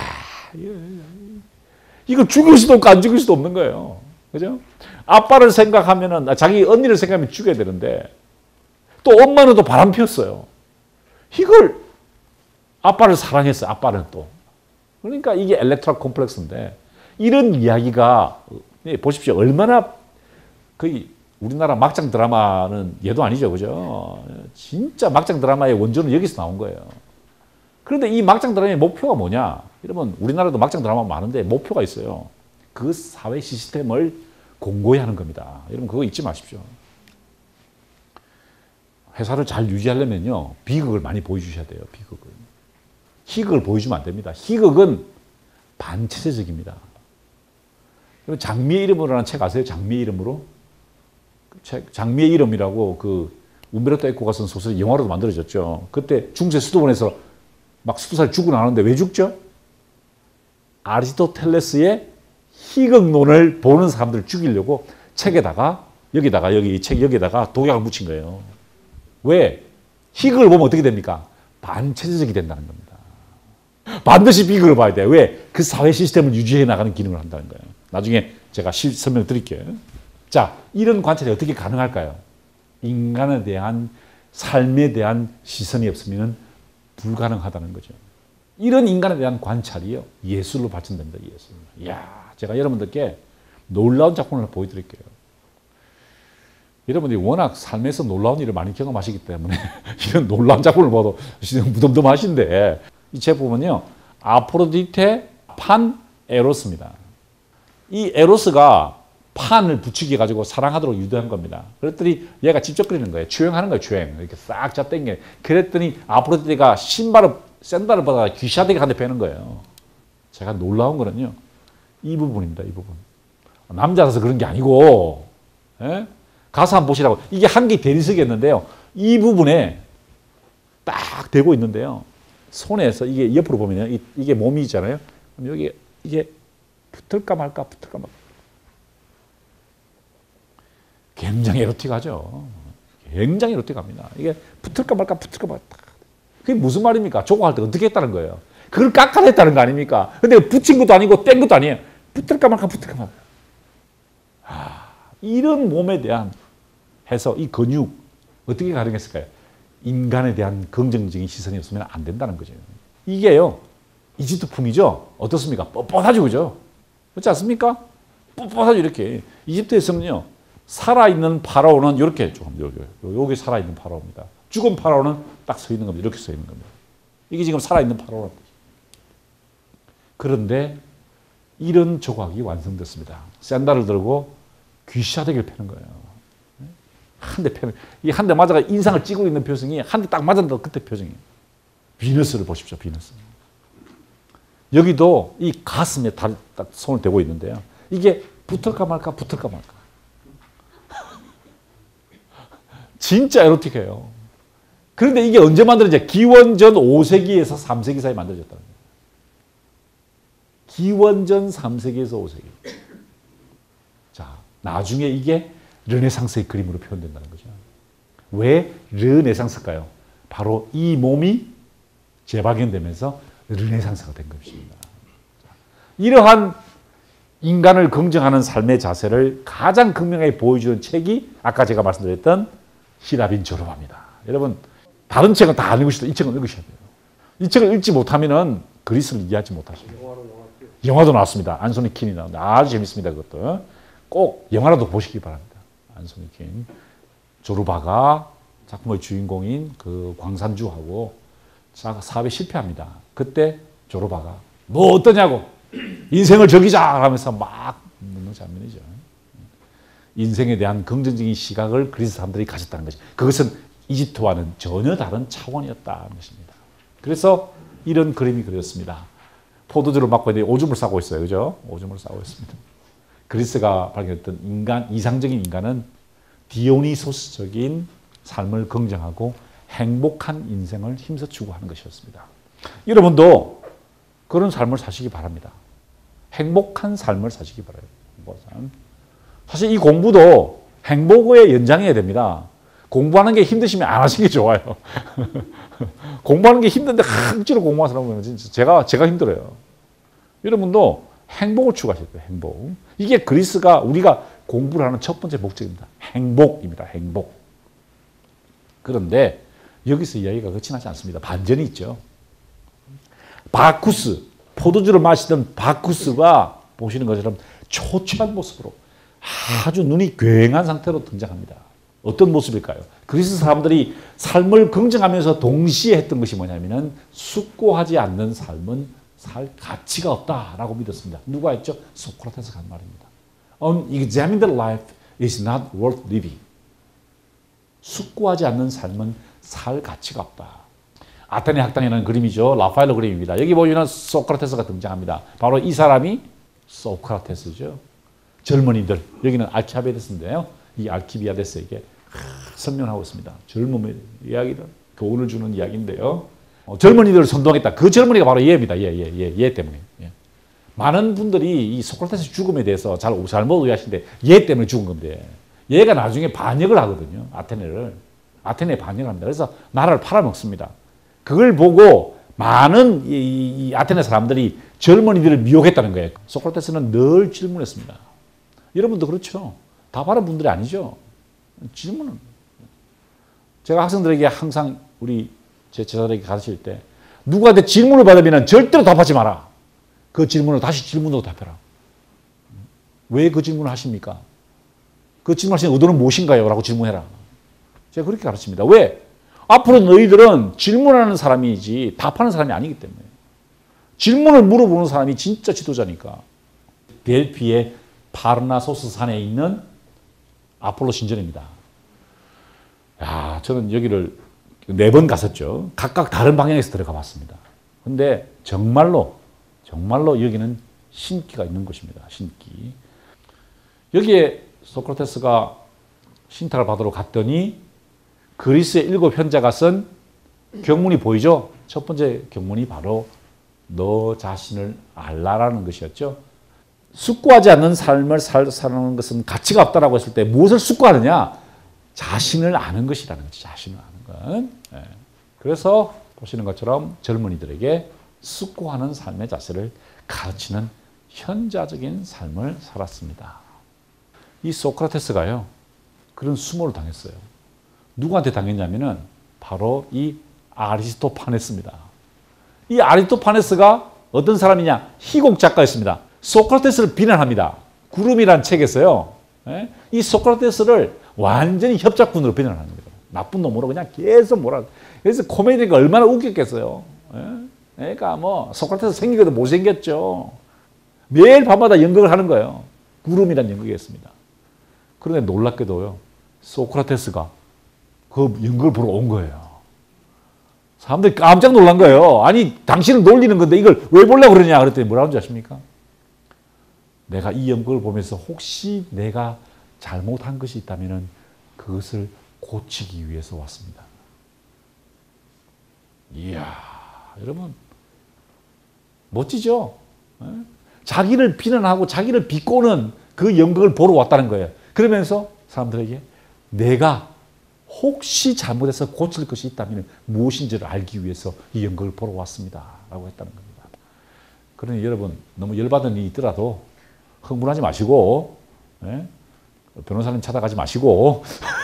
이거 죽일 수도 없고 안 죽일 수도 없는 거예요. 그죠? 아빠를 생각하면은, 자기 언니를 생각하면 죽여야 되는데, 또 엄마는 또 바람 피웠어요. 이걸, 아빠를 사랑했어요. 아빠는 또. 그러니까 이게 엘렉트라 콤플렉스인데, 이런 이야기가, 보십시오. 얼마나, 거의, 우리나라 막장 드라마는 얘도 아니죠. 그죠? 진짜 막장 드라마의 원조는 여기서 나온 거예요. 그런데 이 막장 드라마의 목표가 뭐냐? 여러분, 우리나라도 막장 드라마 많은데 목표가 있어요. 그 사회 시스템을 공고히 하는 겁니다. 여러분, 그거 잊지 마십시오. 회사를 잘 유지하려면요, 비극을 많이 보여주셔야 돼요. 비극을. 희극을 보여주면 안 됩니다. 희극은 반체제적입니다. 장미의 이름으로라는 책 아세요? 장미의 이름으로? 장미의 이름이라고 그 움베르토 에코가 쓴 소설이 영화로도 만들어졌죠. 그때 중세 수도원에서 막 수도사를 죽고 나는데 왜 죽죠? 아리스토텔레스의 희극론을 보는 사람들을 죽이려고 책에다가 여기다가 여기 책 여기다가 독약을 묻힌 거예요. 왜? 희극을 보면 어떻게 됩니까? 반체제적이 된다는 겁니다. 반드시 비극을 봐야 돼. 왜? 그 사회 시스템을 유지해 나가는 기능을 한다는 거예요. 나중에 제가 설명 드릴게요. 자, 이런 관찰이 어떻게 가능할까요? 인간에 대한 삶에 대한 시선이 없으면 불가능하다는 거죠. 이런 인간에 대한 관찰이요, 예술로 발전됩니다. 예술. 이야, 제가 여러분들께 놀라운 작품을 보여드릴게요. 여러분들이 워낙 삶에서 놀라운 일을 많이 경험하시기 때문에 이런 놀라운 작품을 봐도 무덤덤하신데, 이 제품은요, 아프로디테 판 에로스입니다. 이 에로스가 판을 부추겨 가지고 사랑하도록 유도한 겁니다. 그랬더니 얘가 직접 그리는 거예요. 주행하는 거예요. 주행. 이렇게 싹 잡당겨. 그랬더니 아프로디테가 샌들을 받아 귀샤대게 한 대 패는 거예요. 제가 놀라운 거는요, 이 부분입니다. 이 부분. 남자라서 그런 게 아니고, 예? 가서 한번 보시라고. 이게 한기 대리석이었는데요. 이 부분에 딱 대고 있는데요. 손에서 이게 옆으로 보면요, 이게 몸이 있잖아요. 그럼 여기 이게 붙을까 말까, 붙을까 말까. 굉장히 에로틱하죠. 굉장히 에로틱합니다. 이게 붙을까 말까, 붙을까 말까. 그게 무슨 말입니까? 조공할 때 어떻게 했다는 거예요? 그걸 깎아냈다는 거 아닙니까? 근데 붙인 것도 아니고 뗀 것도 아니에요. 붙을까 말까, 붙을까 말까. 이런 몸에 대한 해석, 이 근육, 어떻게 가능했을까요? 인간에 대한 긍정적인 시선이 없으면 안 된다는 거죠. 이게요, 이집트풍이죠? 어떻습니까? 뻣뻣하죠, 그죠? 그렇지 않습니까? 뻣뻣하죠, 이렇게. 이집트에서는요, 살아있는 파라오는 이렇게 조금, 여기 살아있는 파라오입니다. 죽은 파라오는 딱 서 있는 겁니다. 이렇게 서 있는 겁니다. 이게 지금 살아있는 파라오라는 거죠. 그런데 이런 조각이 완성됐습니다. 샌달을 들고 귀샤대기를 패는 거예요. 한 대 패는, 이 한 대 맞아가 인상을 찌고 있는 표정이 한 대 딱 맞았는데 그때 표정이에요. 비너스를 보십시오, 비너스. 여기도 이 가슴에 딱 손을 대고 있는데요. 이게 붙을까 말까, 붙을까 말까. 진짜 에로틱해요. 그런데 이게 언제 만들어졌냐? 기원전 5세기에서 3세기 사이에 만들어졌다는 거예요. 기원전 3세기에서 5세기. 자, 나중에 이게 르네상스의 그림으로 표현된다는 거죠. 왜 르네상스일까요? 바로 이 몸이 재발견되면서 르네상스가 된 것입니다. 이러한 인간을 긍정하는 삶의 자세를 가장 극명하게 보여주는 책이 아까 제가 말씀드렸던 히라빈 조르바입니다. 여러분, 다른 책은 다 안 읽으셔도 이 책은 읽으셔야 돼요. 이 책을 읽지 못하면은 그리스를 이해하지 못하십니다. 영화도 나왔습니다. 안소니 킨이 나오는데 아주 재밌습니다. 그것도 꼭 영화라도 보시기 바랍니다. 안소니 킨. 조르바가 작품의 주인공인 그 광산주하고 사업에 실패합니다. 그때 조르바가 뭐 어떠냐고 인생을 즐기자 하면서 막 묻는 장면이죠. 인생에 대한 긍정적인 시각을 그리스 사람들이 가졌다는 거죠. 그것은 이집트와는 전혀 다른 차원이었다는 것입니다. 그래서 이런 그림이 그렸습니다. 포도주를 맡고 있는데 오줌을 싸고 있어요. 그죠? 오줌을 싸고 있습니다. 그리스가 발견했던 이상적인 인간은 디오니소스적인 삶을 긍정하고 행복한 인생을 힘써 추구하는 것이었습니다. 여러분도 그런 삶을 사시기 바랍니다. 행복한 삶을 사시기 바라요. 사실 이 공부도 행복의 연장해야 됩니다. 공부하는 게 힘드시면 안 하시는 게 좋아요. 공부하는 게 힘든데 억지로 공부하는 사람은 진짜 제가 힘들어요. 여러분도 행복을 추구하셔야 돼요. 행복. 이게 그리스가 우리가 공부를 하는 첫 번째 목적입니다. 행복입니다. 행복. 그런데 여기서 이야기가 끝이 나지 않습니다. 반전이 있죠. 바쿠스, 포도주를 마시던 바쿠스가 보시는 것처럼 초췌한 모습으로 아주 눈이 굉한 상태로 등장합니다. 어떤 모습일까요? 그리스 사람들이 삶을 긍정하면서 동시에 했던 것이 뭐냐면은 숙고하지 않는 삶은 살 가치가 없다라고 믿었습니다. 누가 했죠? 소크라테스가 한 말입니다. Unexamined life is not worth living. 숙고하지 않는 삶은 살 가치가 없다. 아테네 학당이라는 그림이죠. 라파엘로 그림입니다. 여기 보시면 소크라테스가 등장합니다. 바로 이 사람이 소크라테스죠. 젊은이들, 여기는 알키비아데스인데요. 이 알키비아데스에게 설명하고 있습니다. 젊음의 이야기를, 교훈을 주는 이야기인데요. 젊은이들을 선동했다. 그 젊은이가 바로 얘입니다. 얘 때문에. 예. 많은 분들이 이 소크라테스 죽음에 대해서 잘못 이해하시는데 얘 때문에 죽은 건데 얘가 나중에 반역을 하거든요. 아테네에 반역을 합니다. 그래서 나라를 팔아먹습니다. 그걸 보고 많은 이 아테네 사람들이 젊은이들을 미혹했다는 거예요. 소크라테스는 늘 질문했습니다. 여러분도 그렇죠? 다 바른 분들이 아니죠. 질문은. 제가 학생들에게 항상 제 제자들에게 가르칠 때 누구한테 질문을 받으면 절대로 답하지 마라. 그 질문을 다시 질문으로 답해라. 왜 그 질문을 하십니까? 그 질문하시는 의도는 무엇인가요? 라고 질문해라. 제가 그렇게 가르칩니다. 왜? 앞으로 너희들은 질문하는 사람이지 답하는 사람이 아니기 때문에. 질문을 물어보는 사람이 진짜 지도자니까. 델피의 파르나소스 산에 있는 아폴로 신전입니다. 야, 저는 여기를 4번 갔었죠. 각각 다른 방향에서 들어가 봤습니다. 근데 정말로 여기는 신기가 있는 곳입니다. 신기. 여기에 소크라테스가 신탁을 받으러 갔더니 그리스의 7 현자가 쓴 경문이 보이죠? 첫 번째 경문이 바로 너 자신을 알라라는 것이었죠. 숙고하지 않는 삶을 사는 것은 가치가 없다라고 했을 때 무엇을 숙고하느냐? 자신을 아는 것이라는 거죠. 자신을 아는 것. 네. 그래서 보시는 것처럼 젊은이들에게 숙고하는 삶의 자세를 가르치는 현자적인 삶을 살았습니다. 이 소크라테스가요, 그런 수모를 당했어요. 누구한테 당했냐면은 바로 이 아리스토파네스입니다. 이 아리스토파네스가 어떤 사람이냐? 희곡 작가였습니다. 소크라테스를 비난합니다. 구름이라는 책에서요. 이 소크라테스를 완전히 협작꾼으로 비난하는 거예요. 나쁜 놈으로 그냥 계속 뭐라. 그래서 코미디가 얼마나 웃겼겠어요. 그러니까 뭐 소크라테스 생기거든 못생겼죠. 매일 밤마다 연극을 하는 거예요. 구름이라는 연극이었습니다. 그런데 놀랍게도요. 소크라테스가 그 연극을 보러 온 거예요. 사람들이 깜짝 놀란 거예요. 아니 당신을 놀리는 건데 이걸 왜 보려고 그러냐 그랬더니 뭐라고 하는지 아십니까? 내가 이 연극을 보면서 혹시 내가 잘못한 것이 있다면 그것을 고치기 위해서 왔습니다. 이야, 여러분 멋지죠? 자기를 비난하고 자기를 비꼬는 그 연극을 보러 왔다는 거예요. 그러면서 사람들에게 내가 혹시 잘못해서 고칠 것이 있다면 무엇인지를 알기 위해서 이 연극을 보러 왔습니다. 라고 했다는 겁니다. 그러니 여러분 너무 열받은 일이 있더라도 흥분하지 마시고 변호사님 찾아가지 마시고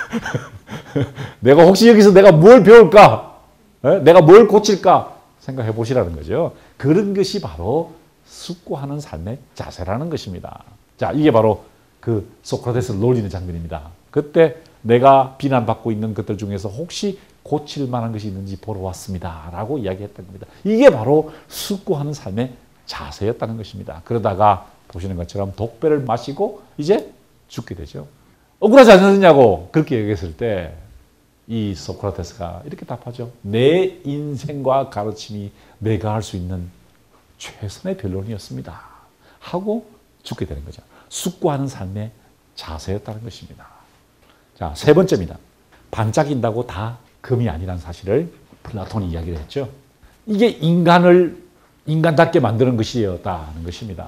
내가 혹시 여기서 내가 뭘 배울까? 내가 뭘 고칠까? 생각해 보시라는 거죠. 그런 것이 바로 숙고하는 삶의 자세라는 것입니다. 자, 이게 바로 그 소크라테스를 놀리는 장면입니다. 그때 내가 비난받고 있는 것들 중에서 혹시 고칠 만한 것이 있는지 보러 왔습니다. 라고 이야기했던 겁니다. 이게 바로 숙고하는 삶의 자세였다는 것입니다. 그러다가 보시는 것처럼 독배를 마시고 이제 죽게 되죠. 억울하지 않느냐고 그렇게 얘기했을 때 이 소크라테스가 이렇게 답하죠. 내 인생과 가르침이 내가 할 수 있는 최선의 변론이었습니다. 하고 죽게 되는 거죠. 숙고하는 삶의 자세였다는 것입니다. 자, 세 번째입니다. 반짝인다고 다 금이 아니라는 사실을 플라톤이 이야기를 했죠. 이게 인간을 인간답게 만드는 것이었다는 것입니다.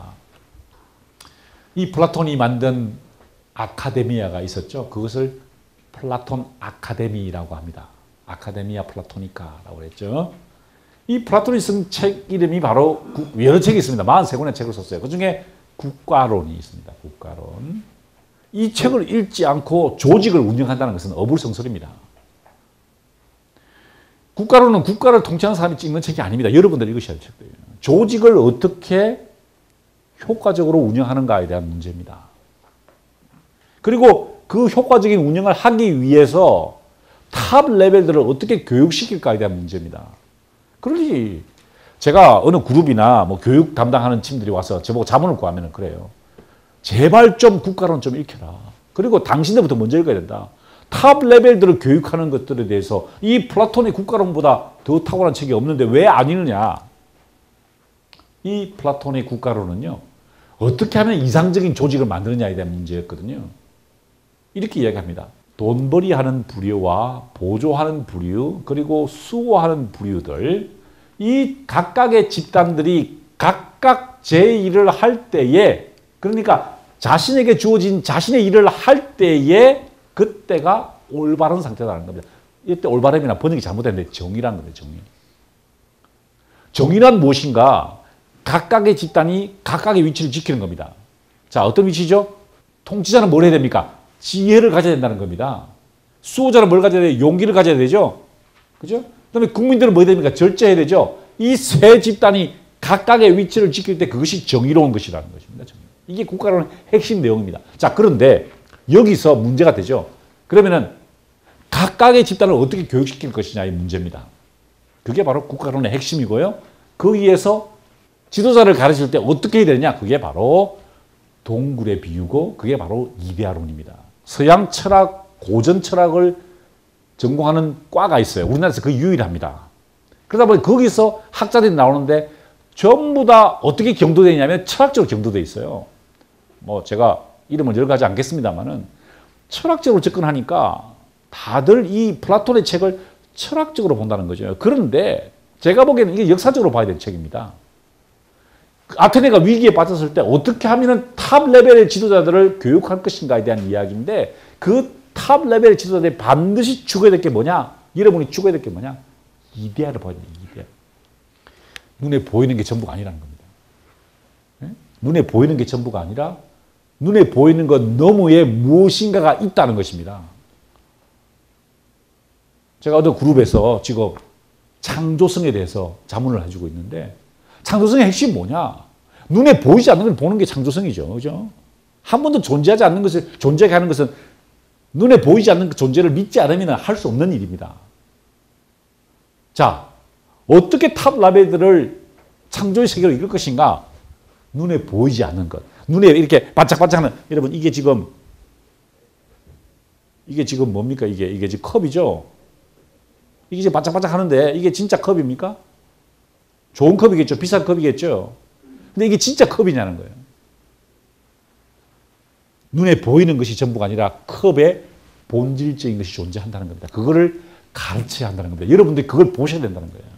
이 플라톤이 만든 아카데미아가 있었죠. 그것을 플라톤 아카데미라고 합니다. 아카데미아 플라토니카라고 했죠. 이 플라톤이 쓴 책 이름이 바로 여러 책이 있습니다. 43권의 책을 썼어요. 그중에 국가론이 있습니다. 국가론. 이 책을 읽지 않고 조직을 운영한다는 것은 어불성설입니다. 국가론은 국가를 통치하는 사람이 찍는 책이 아닙니다. 여러분들 읽으셔야 할 책들이에요. 조직을 어떻게 효과적으로 운영하는가에 대한 문제입니다. 그리고 그 효과적인 운영을 하기 위해서 탑 레벨들을 어떻게 교육시킬까에 대한 문제입니다. 그러니 제가 어느 그룹이나 뭐 교육 담당하는 팀들이 와서 저보고 자문을 구하면 그래요. 제발 좀 국가론 좀 읽혀라. 그리고 당신들부터 먼저 읽어야 된다. 탑 레벨들을 교육하는 것들에 대해서 이 플라톤의 국가론보다 더 탁월한 책이 없는데 왜 안 읽느냐. 이 플라톤의 국가론은요. 어떻게 하면 이상적인 조직을 만드느냐에 대한 문제였거든요. 이렇게 이야기합니다. 돈벌이하는 부류와 보조하는 부류 그리고 수호하는 부류들 이 각각의 집단들이 각각 제 일을 할 때에 그러니까 자신에게 주어진 자신의 일을 할 때에 그때가 올바른 상태라는 겁니다. 이때 올바름이나 번역이 잘못됐는데 정의라는 겁니다. 정의. 정의란 무엇인가? 각각의 집단이 각각의 위치를 지키는 겁니다. 자, 어떤 위치죠? 통치자는 뭘 해야 됩니까? 지혜를 가져야 된다는 겁니다. 수호자는 뭘 가져야 돼요? 용기를 가져야 되죠. 그죠? 그 다음에 국민들은 뭐 해야 됩니까? 절제해야 되죠. 이 세 집단이 각각의 위치를 지킬 때 그것이 정의로운 것이라는 것입니다. 이게 국가론의 핵심 내용입니다. 자, 그런데 여기서 문제가 되죠. 그러면은 각각의 집단을 어떻게 교육시킬 것이냐의 문제입니다. 그게 바로 국가론의 핵심이고요. 거기에서 지도자를 가르칠 때 어떻게 해야 되느냐? 그게 바로 동굴의 비유고 그게 바로 이데아론입니다. 서양 철학, 고전 철학을 전공하는 과가 있어요. 우리나라에서 그 유일합니다. 그러다 보니 거기서 학자들이 나오는데 전부 다 어떻게 경도되어 있냐면 철학적으로 경도되어 있어요. 뭐 제가 이름을 열어가지 않겠습니다만은 철학적으로 접근하니까 다들 이 플라톤의 책을 철학적으로 본다는 거죠. 그런데 제가 보기에는 이게 역사적으로 봐야 될 책입니다. 아테네가 위기에 빠졌을 때 어떻게 하면 탑 레벨의 지도자들을 교육할 것인가에 대한 이야기인데 그 탑 레벨의 지도자들이 반드시 죽어야 될 게 뭐냐? 여러분이 죽어야 될 게 뭐냐? 이데아를 봐야 됩니다. 이데아. 눈에 보이는 게 전부가 아니라는 겁니다. 네? 눈에 보이는 게 전부가 아니라 눈에 보이는 것 너머에 무엇인가가 있다는 것입니다. 제가 어떤 그룹에서 지금 창조성에 대해서 자문을 해주고 있는데 창조성의 핵심이 뭐냐? 눈에 보이지 않는 걸 보는 게 창조성이죠. 그죠? 한 번도 존재하지 않는 것을 존재하게 하는 것은 눈에 보이지 않는 그 존재를 믿지 않으면 할 수 없는 일입니다. 자, 어떻게 탑 라벨들을 창조의 세계로 이끌 것인가? 눈에 보이지 않는 것. 눈에 이렇게 반짝반짝하는, 여러분, 이게 지금 뭡니까? 이게 지금 컵이죠? 이게 지금 반짝반짝 하는데, 이게 진짜 컵입니까? 좋은 컵이겠죠? 비싼 컵이겠죠? 근데 이게 진짜 컵이냐는 거예요. 눈에 보이는 것이 전부가 아니라 컵에 본질적인 것이 존재한다는 겁니다. 그거를 가르쳐야 한다는 겁니다. 여러분들이 그걸 보셔야 된다는 거예요.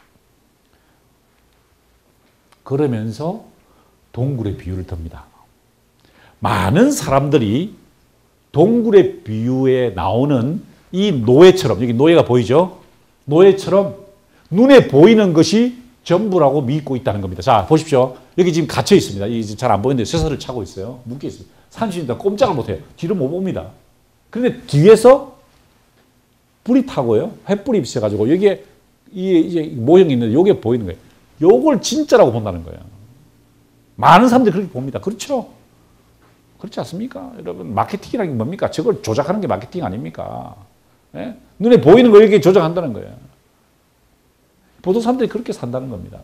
그러면서 동굴의 비유를 듭니다. 많은 사람들이 동굴의 비유에 나오는 이 노예처럼, 여기 노예가 보이죠? 노예처럼 눈에 보이는 것이 전부라고 믿고 있다는 겁니다. 자, 보십시오. 여기 지금 갇혀 있습니다. 이게 잘 안 보이는데 쇠사슬을 차고 있어요. 묶여 있어요. 30년 꼼짝을 못해요. 뒤를 못 봅니다. 그런데 뒤에서 불이 타고요. 횃불이 있어가지고 여기에 이제 모형이 있는데 이게 보이는 거예요. 요걸 진짜라고 본다는 거예요. 많은 사람들이 그렇게 봅니다. 그렇죠? 그렇지 않습니까? 여러분, 마케팅이라는 게 뭡니까? 저걸 조작하는 게 마케팅 아닙니까? 예? 눈에 보이는 걸 이렇게 조작한다는 거예요. 보통 사람들이 그렇게 산다는 겁니다.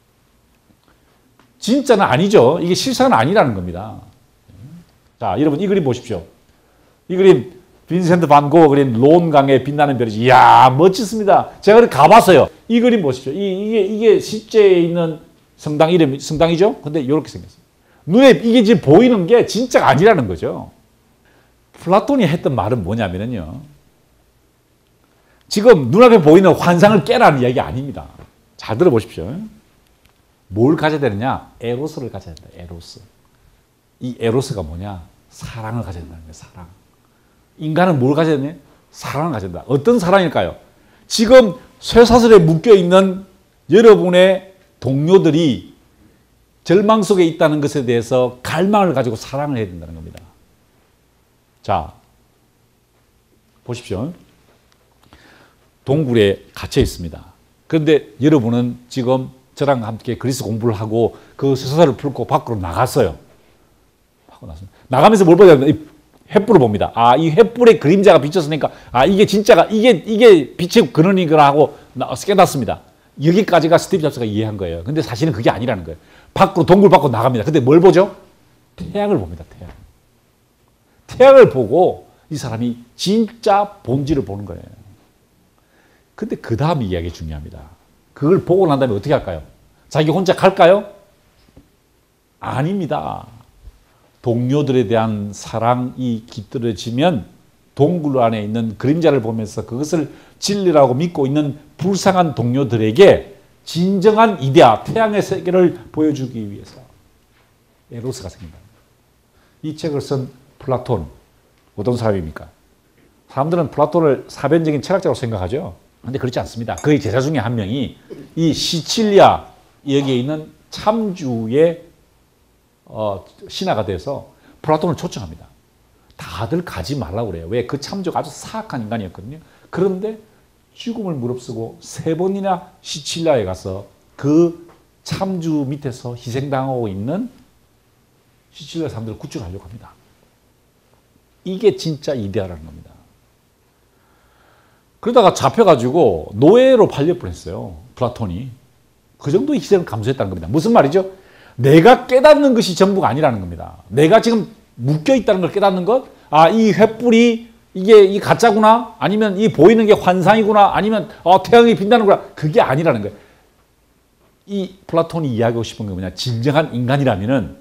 진짜는 아니죠. 이게 실상은 아니라는 겁니다. 자, 여러분 이 그림 보십시오. 이 그림 빈센트 반 고흐 그린 론강의 빛나는 별이지. 이야, 멋지습니다. 제가 가봤어요. 이 그림 보십시오. 이게 실제에 있는 성당 이름이 성당이죠? 근데 이렇게 생겼어요. 눈에 이게 지금 보이는 게 진짜가 아니라는 거죠. 플라톤이 했던 말은 뭐냐면요. 지금 눈앞에 보이는 환상을 깨라는 이야기 아닙니다. 잘 들어보십시오. 뭘 가져야 되느냐? 에로스를 가져야 된다. 에로스. 이 에로스가 뭐냐? 사랑을 가져야 된다는 거예요. 사랑. 인간은 뭘 가져야 되냐? 사랑을 가져야 된다. 어떤 사랑일까요? 지금 쇠사슬에 묶여있는 여러분의 동료들이 절망 속에 있다는 것에 대해서 갈망을 가지고 사랑을 해야 된다는 겁니다. 자, 보십시오. 동굴에 갇혀 있습니다. 그런데 여러분은 지금 저랑 함께 그리스 공부를 하고 그 쇠사슬을 풀고 밖으로 나갔어요. 나가면서 뭘 보냐? 횃불을 봅니다. 아, 이 횃불의 그림자가 비쳤으니까 아, 이게 진짜가 이게 빛의 근원이구나 하고 깨닫습니다. 여기까지가 스티브 잡스가 이해한 거예요. 근데 사실은 그게 아니라는 거예요. 밖으로 동굴 밖으로 나갑니다. 근데 뭘 보죠? 태양을 봅니다. 태양. 태양을 보고 이 사람이 진짜 본질을 보는 거예요. 근데 그 다음 이야기 중요합니다. 그걸 보고 난 다음에 어떻게 할까요? 자기 혼자 갈까요? 아닙니다. 동료들에 대한 사랑이 깃들어지면 동굴 안에 있는 그림자를 보면서 그것을 진리라고 믿고 있는 불쌍한 동료들에게 진정한 이데아, 태양의 세계를 보여주기 위해서 에로스가 생긴다. 이 책을 쓴 플라톤, 어떤 사람입니까? 사람들은 플라톤을 사변적인 철학자로 생각하죠. 그런데 그렇지 않습니다. 그의 제자 중에 한 명이 이 시칠리아 여기에 있는 참주의 신하가 돼서 플라톤을 초청합니다. 다들 가지 말라고 그래요. 왜? 그 참조가 아주 사악한 인간이었거든요. 그런데 죽음을 무릅쓰고 3번이나 시칠리아에 가서 그 참주 밑에서 희생당하고 있는 시칠리아 사람들을 구출하려고 합니다. 이게 진짜 이데아라는 겁니다. 그러다가 잡혀가지고 노예로 팔릴 뻔했어요. 플라톤이. 그 정도의 희생을 감수했다는 겁니다. 무슨 말이죠? 내가 깨닫는 것이 전부가 아니라는 겁니다. 내가 지금 묶여있다는 걸 깨닫는 것, 아, 이 횃불이 이게 가짜구나, 아니면 이 보이는 게 환상이구나, 아니면 태양이 빛나는구나, 그게 아니라는 거예요. 이 플라톤이 이야기하고 싶은 게 뭐냐, 진정한 인간이라면은,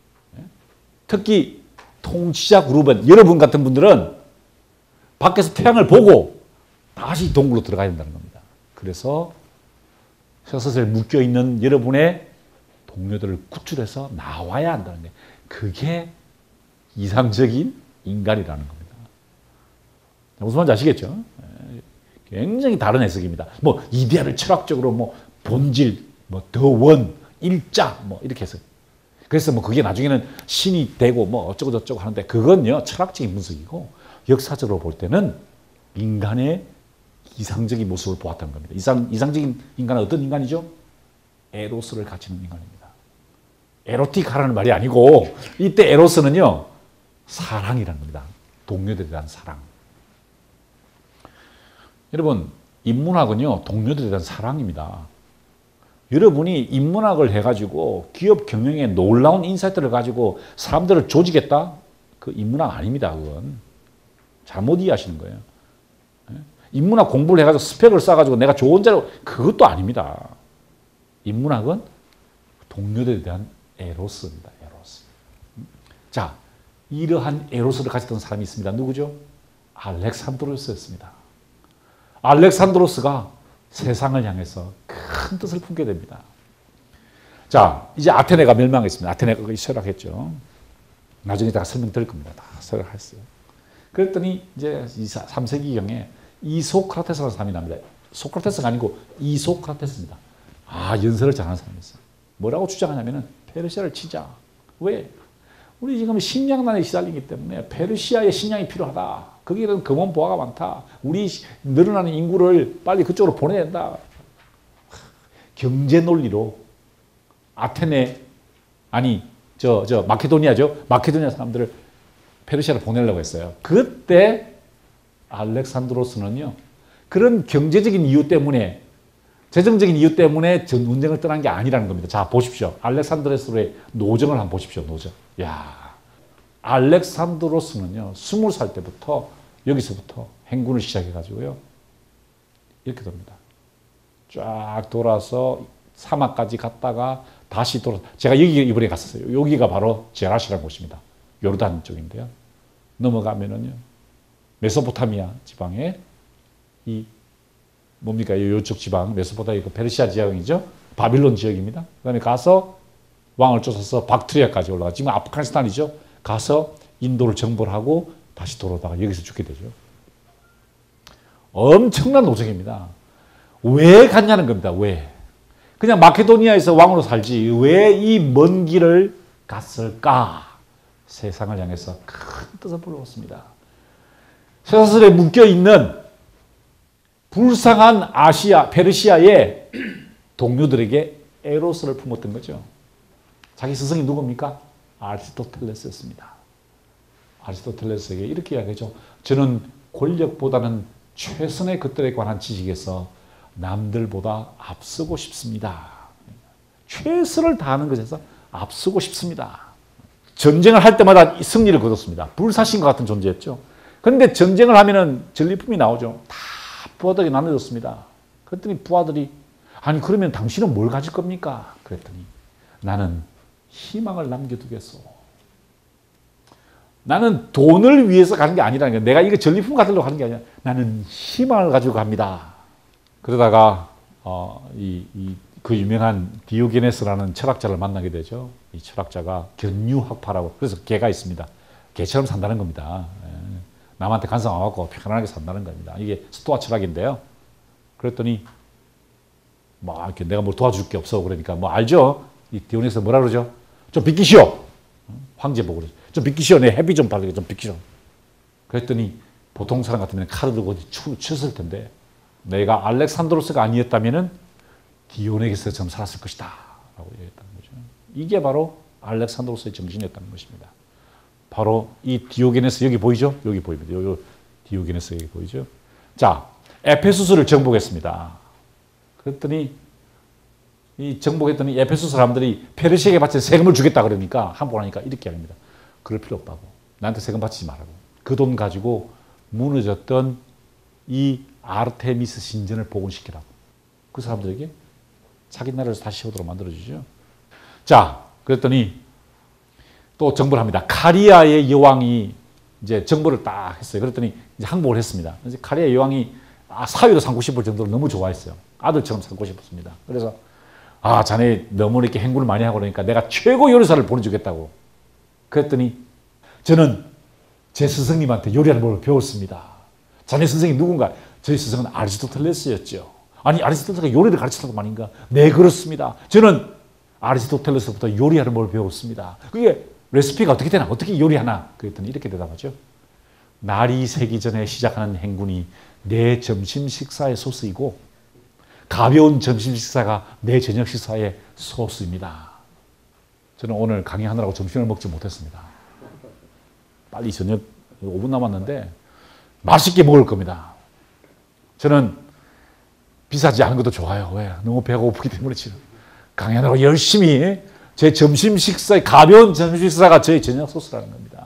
특히 통치자 그룹은, 여러분 같은 분들은 밖에서 태양을 보고 다시 동굴로 들어가야 된다는 겁니다. 그래서 쇠사슬에 묶여있는 여러분의 동료들을 구출해서 나와야 한다는 거예요. 그게 이상적인 인간이라는 겁니다. 무슨 말인지 아시겠죠? 굉장히 다른 해석입니다. 뭐 이데아를 철학적으로 뭐 본질, 뭐 더원, 일자 뭐 이렇게 해서 그래서 뭐 그게 나중에는 신이 되고 뭐 어쩌고 저쩌고 하는데 그건요 철학적인 분석이고 역사적으로 볼 때는 인간의 이상적인 모습을 보았다는 겁니다. 이상적인 인간은 어떤 인간이죠? 에로스를 갖추는 인간입니다. 에로틱하라는 말이 아니고 이때 에로스는요 사랑이라는 겁니다. 동료들에 대한 사랑. 여러분 인문학은요 동료들에 대한 사랑입니다. 여러분이 인문학을 해가지고 기업 경영에 놀라운 인사이트를 가지고 사람들을 조지겠다? 그 인문학 아닙니다. 그건 잘못 이해하시는 거예요. 인문학 공부를 해가지고 스펙을 쌓아가지고 내가 좋은 자료 그것도 아닙니다. 인문학은 동료들에 대한 에로스입니다. 에로스. 자, 이러한 에로스를 가졌던 사람이 있습니다. 누구죠? 알렉산드로스였습니다. 알렉산드로스가 세상을 향해서 큰 뜻을 품게 됩니다. 자, 이제 아테네가 멸망했습니다. 아테네가 거의 쇠락했죠. 나중에 다 설명드릴 겁니다. 다 쇠락했어요. 그랬더니 이제 3세기경에 이소크라테스라는 사람이 납니다. 소크라테스가 아니고 이소크라테스입니다. 아, 연설을 잘하는 사람이었어요. 뭐라고 주장하냐면은 페르시아를 치자. 왜? 우리 지금 식량난에 시달리기 때문에 페르시아의 식량이 필요하다. 거기는 금원 보화가 많다. 우리 늘어나는 인구를 빨리 그쪽으로 보내야 된다. 경제 논리로 아테네 아니 저 마케도니아죠. 마케도니아 사람들을 페르시아로 보내려고 했어요. 그때 알렉산드로스는요. 그런 경제적인 이유 때문에 재정적인 이유 때문에 전쟁을 떠난 게 아니라는 겁니다. 자, 보십시오. 알렉산드로스의 노정을 한번 보십시오. 노정. 야, 알렉산드로스는요. 20살 때부터 여기서부터 행군을 시작해가지고요. 이렇게 됩니다. 쫙 돌아서 사막까지 갔다가 다시 제가 여기 이번에 갔었어요. 여기가 바로 제라시라는 곳입니다. 요르단 쪽인데요. 넘어가면은요. 메소포타미아 지방에 이 뭡니까? 이쪽 지방 메소포타미아 페르시아 지역이죠. 바빌론 지역입니다. 그다음에 가서 왕을 쫓아서 박트리아까지 올라가. 지금 아프가니스탄이죠. 가서 인도를 정벌 하고 다시 돌아오다가 여기서 죽게 되죠. 엄청난 노정입니다. 왜 갔냐는 겁니다. 왜? 그냥 마케도니아에서 왕으로 살지 왜 이 먼 길을 갔을까? 세상을 향해서 큰 뜻을 불러왔습니다. 쇠사슬에 묶여있는 불쌍한 페르시아의 동료들에게 에로스를 품었던 거죠. 자기 스승이 누굽니까? 아리스토텔레스였습니다. 아리스토텔레스에게 이렇게 이야기하죠. 저는 권력보다는 최선의 것들에 관한 지식에서 남들보다 앞서고 싶습니다. 최선을 다하는 것에서 앞서고 싶습니다. 전쟁을 할 때마다 승리를 거뒀습니다. 불사신과 같은 존재였죠. 그런데 전쟁을 하면은 전리품이 나오죠. 다 부하들에게 나눠줬습니다. 그랬더니 부하들이 아니 그러면 당신은 뭘 가질 겁니까? 그랬더니 나는 희망을 남겨두겠소. 나는 돈을 위해서 가는 게 아니라는 거야. 내가 이거 전리품 가지려고 하는 게 아니라 나는 희망을 가지고 갑니다. 그러다가 그 유명한 디오게네스라는 철학자를 만나게 되죠. 이 철학자가 견유학파라고 그래서 개가 있습니다. 개처럼 산다는 겁니다. 남한테 간섭 안 받고 편안하게 산다는 겁니다. 이게 스토아 철학인데요. 그랬더니 뭐 이렇게 내가 뭘 도와줄 게 없어 그러니까 뭐 알죠? 이 디오게네스 뭐라 그러죠? 좀 비키시오. 황제 보고 그러죠. 좀 비키시오. 내 헤비 좀 바르게 좀 비키시오. 그랬더니 보통 사람 같으면 칼을 들고 쳤을 텐데 내가 알렉산드로스가 아니었다면은 디오네게스처럼 살았을 것이다 라고 얘기했다는 거죠. 이게 바로 알렉산드로스의 정신이었다는 것입니다. 바로 이 디오게네스 여기 보이죠? 여기 보입니다. 요 디오게네스 여기 보이죠? 자, 에페소스를 정복했습니다. 그랬더니 이 정복했더니 에페소스 사람들이 페르시아에게 바친 세금을 주겠다 그러니까 한번 하니까 이렇게 합니다. 그럴 필요 없다고. 나한테 세금 바치지 말라고. 그 돈 가지고 무너졌던 이 아르테미스 신전을 복원시키라고. 그 사람들에게 자기 나라를 다시 세우도록 만들어주죠. 자, 그랬더니 또 정벌을 합니다. 카리아의 여왕이 이제 정벌을 딱 했어요. 그랬더니 이제 항복을 했습니다. 이제 카리아의 여왕이 사위로 삼고 싶을 정도로 너무 좋아했어요. 아들처럼 삼고 싶었습니다. 그래서 자네 너무 이렇게 행군을 많이 하고 그러니까 내가 최고 요리사를 보내주겠다고. 그랬더니 저는 제 스승님한테 요리하는 법을 배웠습니다. 자네 스승이 누군가? 저희 스승은 아리스토텔레스였죠. 아니 아리스토텔레스가 요리를 가르쳤다고 말인가? 네 그렇습니다. 저는 아리스토텔레스부터 요리하는 법을 배웠습니다. 그게 레시피가 어떻게 되나? 어떻게 요리하나? 그랬더니 이렇게 대답하죠. 날이 새기 전에 시작하는 행군이 내 점심 식사의 소스이고 가벼운 점심 식사가 내 저녁 식사의 소스입니다. 저는 오늘 강의하느라고 점심을 먹지 못했습니다. 빨리 저녁 5분 남았는데 맛있게 먹을 겁니다. 저는 비싸지 않은 것도 좋아요. 왜? 너무 배가 고프기 때문에 지금 강연하고 열심히 제 점심 식사의 가벼운 점심 식사가 저의 저녁 소스라는 겁니다.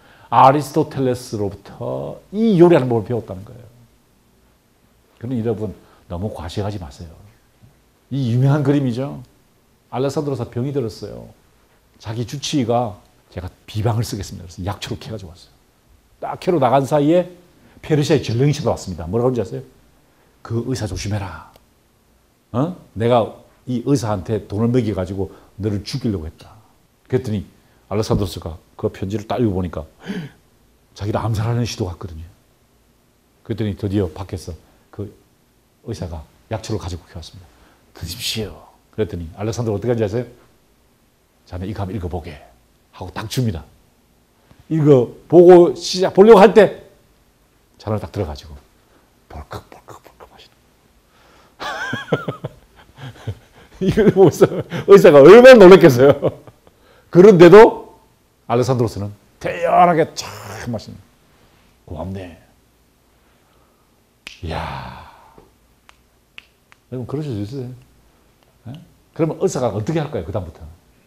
아리스토텔레스로부터 이 요리하는 법을 배웠다는 거예요. 그러니 여러분 너무 과시하지 마세요. 이 유명한 그림이죠. 알렉산드로사 병이 들었어요. 자기 주치의가 제가 비방을 쓰겠습니다. 그래서 약초를 캐가지고 왔어요. 딱 캐러 나간 사이에 페르시아의 전령이 쳐다왔습니다. 뭐라고 하는지 아세요? 그 의사 조심해라. 내가 이 의사한테 돈을 먹여가지고 너를 죽이려고 했다. 그랬더니 알렉산드로스가 그 편지를 딱 읽어보니까 자기를 암살하는 시도 같거든요. 그랬더니 드디어 밖에서 그 의사가 약초를 가지고 왔습니다. 드십시오. 그랬더니 알렉산드로가 어떻게 하는지 아세요? 자네 이거 한번 읽어보게 하고 딱 줍니다. 읽어보고 보려고 할 때 잔을 딱 들어가지고 벌컥 마시는 이걸 보면서 의사가 얼마나 놀랐겠어요. 그런데도 알렉산드로스는 태연하게 쫙 마시는 고맙네. 이야, 여러분 그러실 수 있어요? 네? 그러면 의사가 어떻게 할까요? 그 다음부터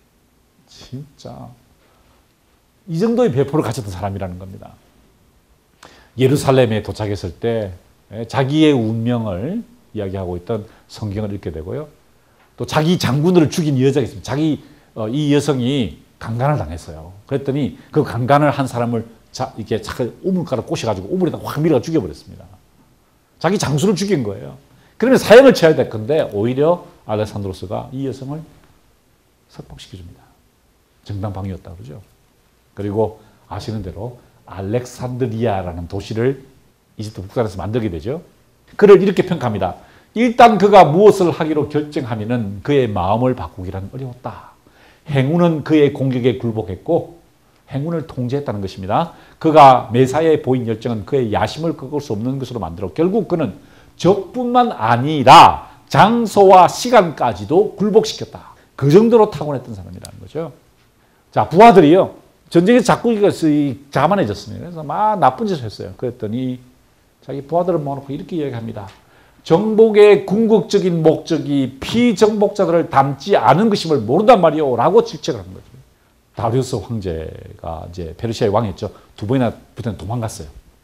진짜 이 정도의 배포를 가졌던 사람이라는 겁니다. 예루살렘에 도착했을 때 자기의 운명을 이야기하고 있던 성경을 읽게 되고요. 또 자기 장군을 죽인 여자가 있습니다. 이 여성이 강간을 당했어요. 그랬더니 그 강간을 한 사람을 이렇게 우물가락 꼬셔가지고 우물에다 확 밀어 죽여버렸습니다. 자기 장수를 죽인 거예요. 그러면 사형을 쳐야 될 건데 오히려 알렉산드로스가 이 여성을 석방시켜줍니다. 정당방위였다 그러죠. 그리고 아시는 대로 알렉산드리아라는 도시를 이집트 국산에서 만들게 되죠. 그를 이렇게 평가합니다. 일단 그가 무엇을 하기로 결정하면은 그의 마음을 바꾸기란 어려웠다. 행운은 그의 공격에 굴복했고 행운을 통제했다는 것입니다. 그가 메사야에 보인 열정은 그의 야심을 꺾을 수 없는 것으로 만들어 결국 그는 적뿐만 아니라 장소와 시간까지도 굴복시켰다. 그 정도로 타고났던 사람이라는 거죠. 자, 부하들이요. 전쟁에서 자꾸 자만해졌습니다. 그래서 막 나쁜 짓을 했어요. 그랬더니 자기 부하들을 모아놓고 이렇게 이야기합니다. 정복의 궁극적인 목적이 피정복자들을 담지 않은 것임을 모른단 말이오 라고 질책을 한 거죠. 다리우스 황제가 이제 페르시아의 왕이었죠. 2번이나 부터 도망갔어요.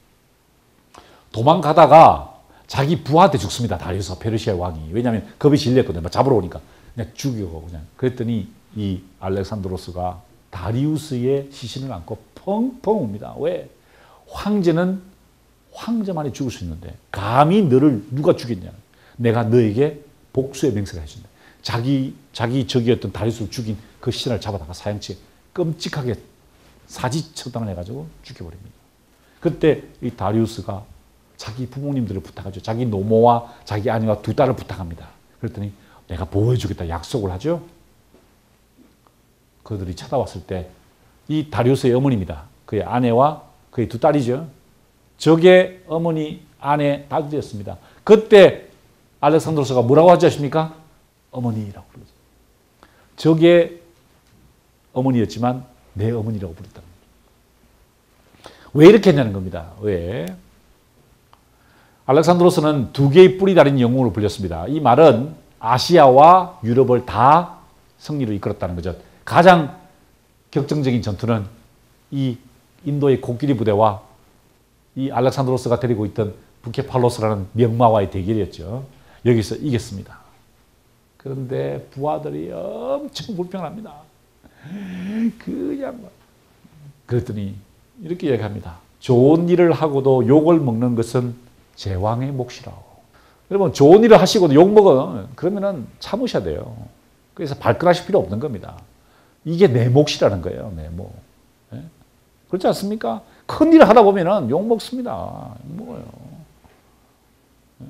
도망가다가 자기 부하한테 죽습니다. 다리우스 페르시아의 왕이. 왜냐하면 겁이 질렸거든요. 잡으러 오니까. 그냥 죽이고 그냥. 그랬더니 이 알렉산드로스가 다리우스의 시신을 안고 펑펑 웁니다. 왜? 황제는 황제만이 죽을 수 있는데 감히 너를 누가 죽였냐. 내가 너에게 복수의 맹세를 해준다. 자기 적이었던 다리우스를 죽인 그 시신을 잡아다가 사형치에 끔찍하게 사지처단을 해가지고 죽여버립니다. 그때 이 다리우스가 자기 부모님들을 부탁하죠. 자기 노모와 자기 아내와 2딸을 부탁합니다. 그랬더니 내가 보호해주겠다 약속을 하죠. 그들이 찾아왔을 때 이 다리우스의 어머니입니다. 그의 아내와 그의 2딸이죠. 적의 어머니, 아내, 딸들이었습니다. 그때 알렉산드로스가 뭐라고 하지 않습니까? 어머니라고 부르죠. 적의 어머니였지만 내 어머니라고 부르다는 거죠. 왜 이렇게 했냐는 겁니다. 왜? 알렉산드로스는 2개의 뿔이 달린 영웅으로 불렸습니다. 이 말은 아시아와 유럽을 다 승리로 이끌었다는 거죠. 가장 격정적인 전투는 이 인도의 코끼리 부대와 이 알렉산드로스가 데리고 있던 부케팔로스라는 명마와의 대결이었죠. 여기서 이겼습니다. 그런데 부하들이 엄청 불평합니다. 그냥 그랬더니 이렇게 얘기합니다. 좋은 일을 하고도 욕을 먹는 것은 제왕의 몫이라고. 여러분 좋은 일을 하시고도 욕 먹어. 그러면은 참으셔야 돼요. 그래서 발끈하실 필요 없는 겁니다. 이게 내 몫이라는 거예요. 내 몫. 네? 그렇지 않습니까? 큰 일을 하다 보면은 욕 먹습니다. 욕 먹어요. 네?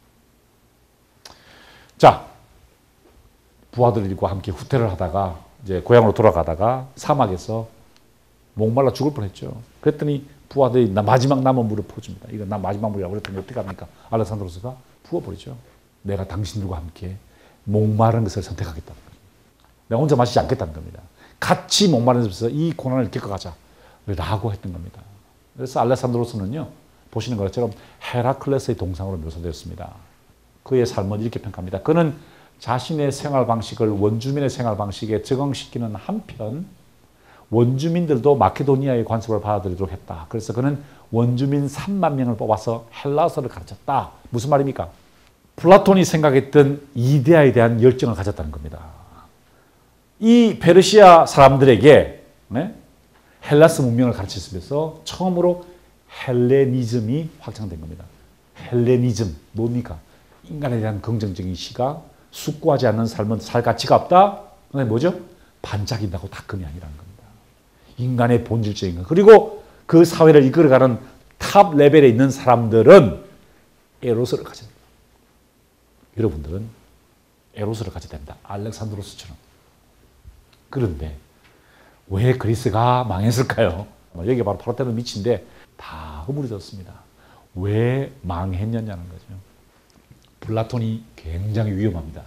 자, 부하들과 함께 후퇴를 하다가 이제 고향으로 돌아가다가 사막에서 목말라 죽을 뻔했죠. 그랬더니 부하들이 마지막 남은 물을 부어줍니다. 이거 나 마지막 물이라고 그랬더니 어떻게 합니까? 알렉산드로스가 부어버리죠. 내가 당신들과 함께 목마른 것을 선택하겠다는 거예요. 내가 혼자 마시지 않겠다는 겁니다. 같이 목마르면서 이 고난을 겪어가자 라고 했던 겁니다. 그래서 알렉산드로스는요. 보시는 것처럼 헤라클레스의 동상으로 묘사되었습니다. 그의 삶은 이렇게 평가합니다. 그는 자신의 생활 방식을 원주민의 생활 방식에 적응시키는 한편 원주민들도 마케도니아의 관습을 받아들이도록 했다. 그래서 그는 원주민 3만 명을 뽑아서 헬라어를 가르쳤다. 무슨 말입니까? 플라톤이 생각했던 이데아에 대한 열정을 가졌다는 겁니다. 이 페르시아 사람들에게 네? 헬라스 문명을 가르치면서 처음으로 헬레니즘이 확장된 겁니다. 헬레니즘 뭡니까? 인간에 대한 긍정적인 시각, 숙고하지 않는 삶은 살 가치가 없다. 그게 뭐죠? 반짝인다고 닦음이 아니라는 겁니다. 인간의 본질적인 것. 그리고 그 사회를 이끌어가는 탑 레벨에 있는 사람들은 에로스를 가져야 됩니다. 여러분들은 에로스를 가져야 됩니다. 알렉산드로스처럼. 그런데 왜 그리스가 망했을까요? 여기가 바로 파르테논 밑인데 다 허물어졌습니다. 왜 망했냐는 거죠. 플라톤이 굉장히 위험합니다.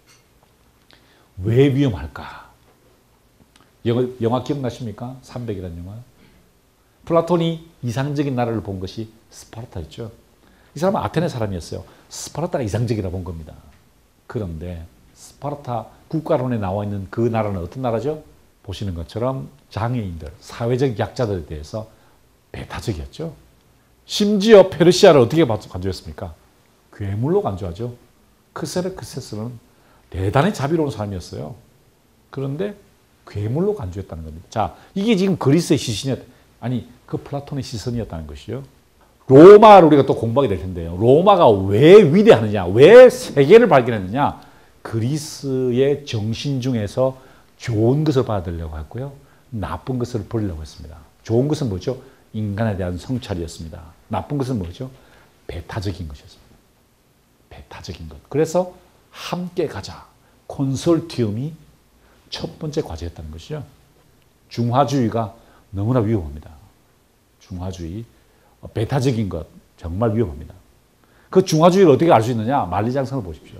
왜 위험할까? 영화 기억나십니까? 300이라는 영화. 플라톤이 이상적인 나라를 본 것이 스파르타였죠. 이 사람은 아테네 사람이었어요. 스파르타가 이상적이라 본 겁니다. 그런데 스파르타 국가론에 나와 있는 그 나라는 어떤 나라죠? 보시는 것처럼 장애인들, 사회적 약자들에 대해서 배타적이었죠. 심지어 페르시아를 어떻게 간주했습니까? 괴물로 간주하죠. 크세르크세스는 대단히 자비로운 사람이었어요. 그런데 괴물로 간주했다는 겁니다. 자, 이게 지금 그리스의 아니 그 플라톤의 시선이었다는 것이요. 로마를 우리가 또 공부하게 될 텐데요. 로마가 왜 위대하느냐, 왜 세계를 발견했느냐, 그리스의 정신 중에서 좋은 것을 받아들이려고 했고요. 나쁜 것을 버리려고 했습니다. 좋은 것은 뭐죠? 인간에 대한 성찰이었습니다. 나쁜 것은 뭐죠? 배타적인 것이었습니다. 배타적인 것. 그래서 함께 가자. 콘솔티움이 첫 번째 과제였다는 것이죠. 중화주의가 너무나 위험합니다. 중화주의, 배타적인 것 정말 위험합니다. 그 중화주의를 어떻게 알 수 있느냐? 만리장성을 보십시오.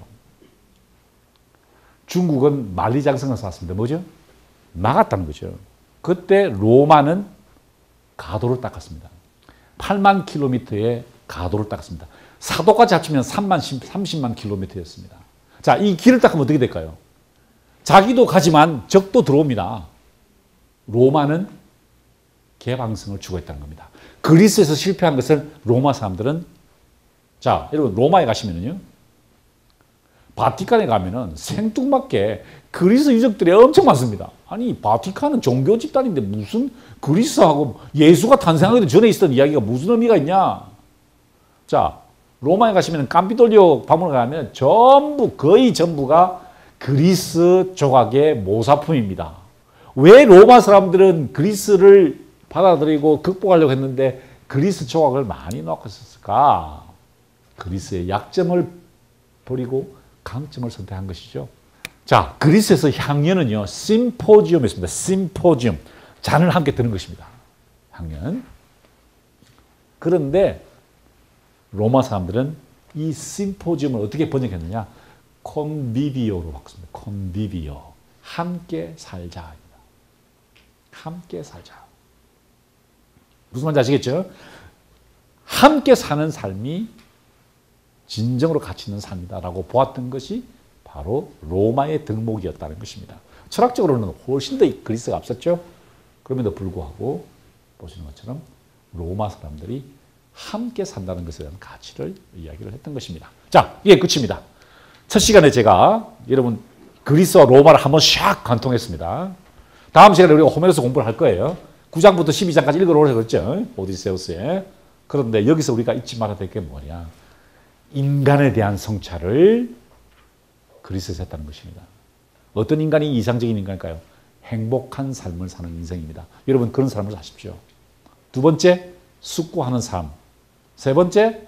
중국은 만리장성을 쌓았습니다. 뭐죠? 막았다는 거죠. 그때 로마는 가도를 닦았습니다. 8만 킬로미터의 가도를 닦았습니다. 사도까지 합치면 30만 킬로미터였습니다. 자, 이 길을 닦으면 어떻게 될까요? 자기도 가지만 적도 들어옵니다. 로마는 개방성을 추구했다는 겁니다. 그리스에서 실패한 것을 로마 사람들은, 자, 여러분 로마에 가시면은요, 바티칸에 가면은 생뚱맞게 그리스 유적들이 엄청 많습니다. 아니, 바티칸은 종교 집단인데 무슨 그리스하고 예수가 탄생하기 전에 있었던 이야기가 무슨 의미가 있냐? 자, 로마에 가시면 캄피돌리오 박물관 가면 거의 전부가 그리스 조각의 모사품입니다. 왜 로마 사람들은 그리스를 받아들이고 극복하려고 했는데 그리스 조각을 많이 넣고 있었을까? 그리스의 약점을 버리고 강점을 선택한 것이죠. 자, 그리스에서 향연은요, 심포지움이었습니다. 심포지움. 잔을 함께 드는 것입니다. 향연. 그런데 로마 사람들은 이 심포지움을 어떻게 번역했느냐? 콘비비오로 바꿨습니다. 콘비비오. 함께 살자입니다. 함께 살자. 무슨 말인지 아시겠죠? 함께 사는 삶이 진정으로 가치 있는 삶이다라고 보았던 것이 바로 로마의 덕목이었다는 것입니다. 철학적으로는 훨씬 더 그리스가 앞섰죠. 그럼에도 불구하고 보시는 것처럼 로마 사람들이 함께 산다는 것에 대한 가치를 이야기를 했던 것입니다. 자, 이게 끝입니다. 첫 시간에 제가 여러분 그리스와 로마를 한번 샥 관통했습니다. 다음 시간에 우리가 호메로스 공부를 할 거예요. 9장부터 12장까지 읽어오라고 그랬죠. 오디세우스에. 그런데 여기서 우리가 잊지 말아야 될 게 뭐냐. 인간에 대한 성찰을 그리스에서 했다는 것입니다. 어떤 인간이 이상적인 인간일까요? 행복한 삶을 사는 인생입니다. 여러분 그런 삶을 사십시오. 두 번째, 숙고하는 삶. 세 번째,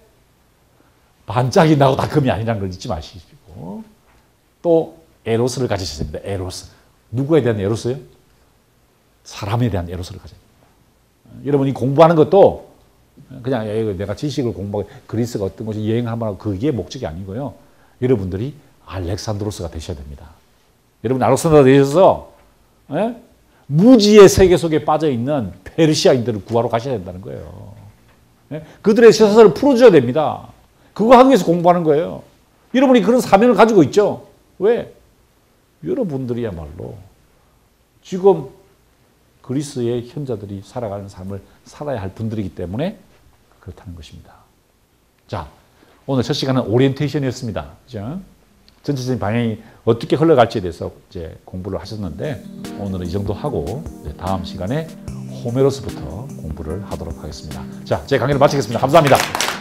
반짝인다고 다 금이 아니라는 걸 잊지 마시고, 또 에로스를 가지셔야 됩니다. 에로스. 누구에 대한 에로스요? 사람에 대한 에로스를 가져야 됩니다. 여러분이 공부하는 것도 그냥 내가 지식을 공부하고 그리스가 어떤 곳이 여행 한번 하고 그게 목적이 아니고요. 여러분들이 알렉산드로스가 되셔야 됩니다. 여러분 알렉산드로스가 되셔서 무지의 세계 속에 빠져있는 페르시아인들을 구하러 가셔야 된다는 거예요. 그들의 세상을 풀어줘야 됩니다. 그거 하기 위해서 공부하는 거예요. 여러분이 그런 사명을 가지고 있죠. 왜? 여러분들이야말로 지금 그리스의 현자들이 살아가는 삶을 살아야 할 분들이기 때문에 그렇다는 것입니다. 자, 오늘 첫 시간은 오리엔테이션이었습니다. 그죠? 전체적인 방향이 어떻게 흘러갈지에 대해서 이제 공부를 하셨는데 오늘은 이 정도 하고 다음 시간에 호메로스부터 공부를 하도록 하겠습니다. 자, 제 강의를 마치겠습니다. 감사합니다.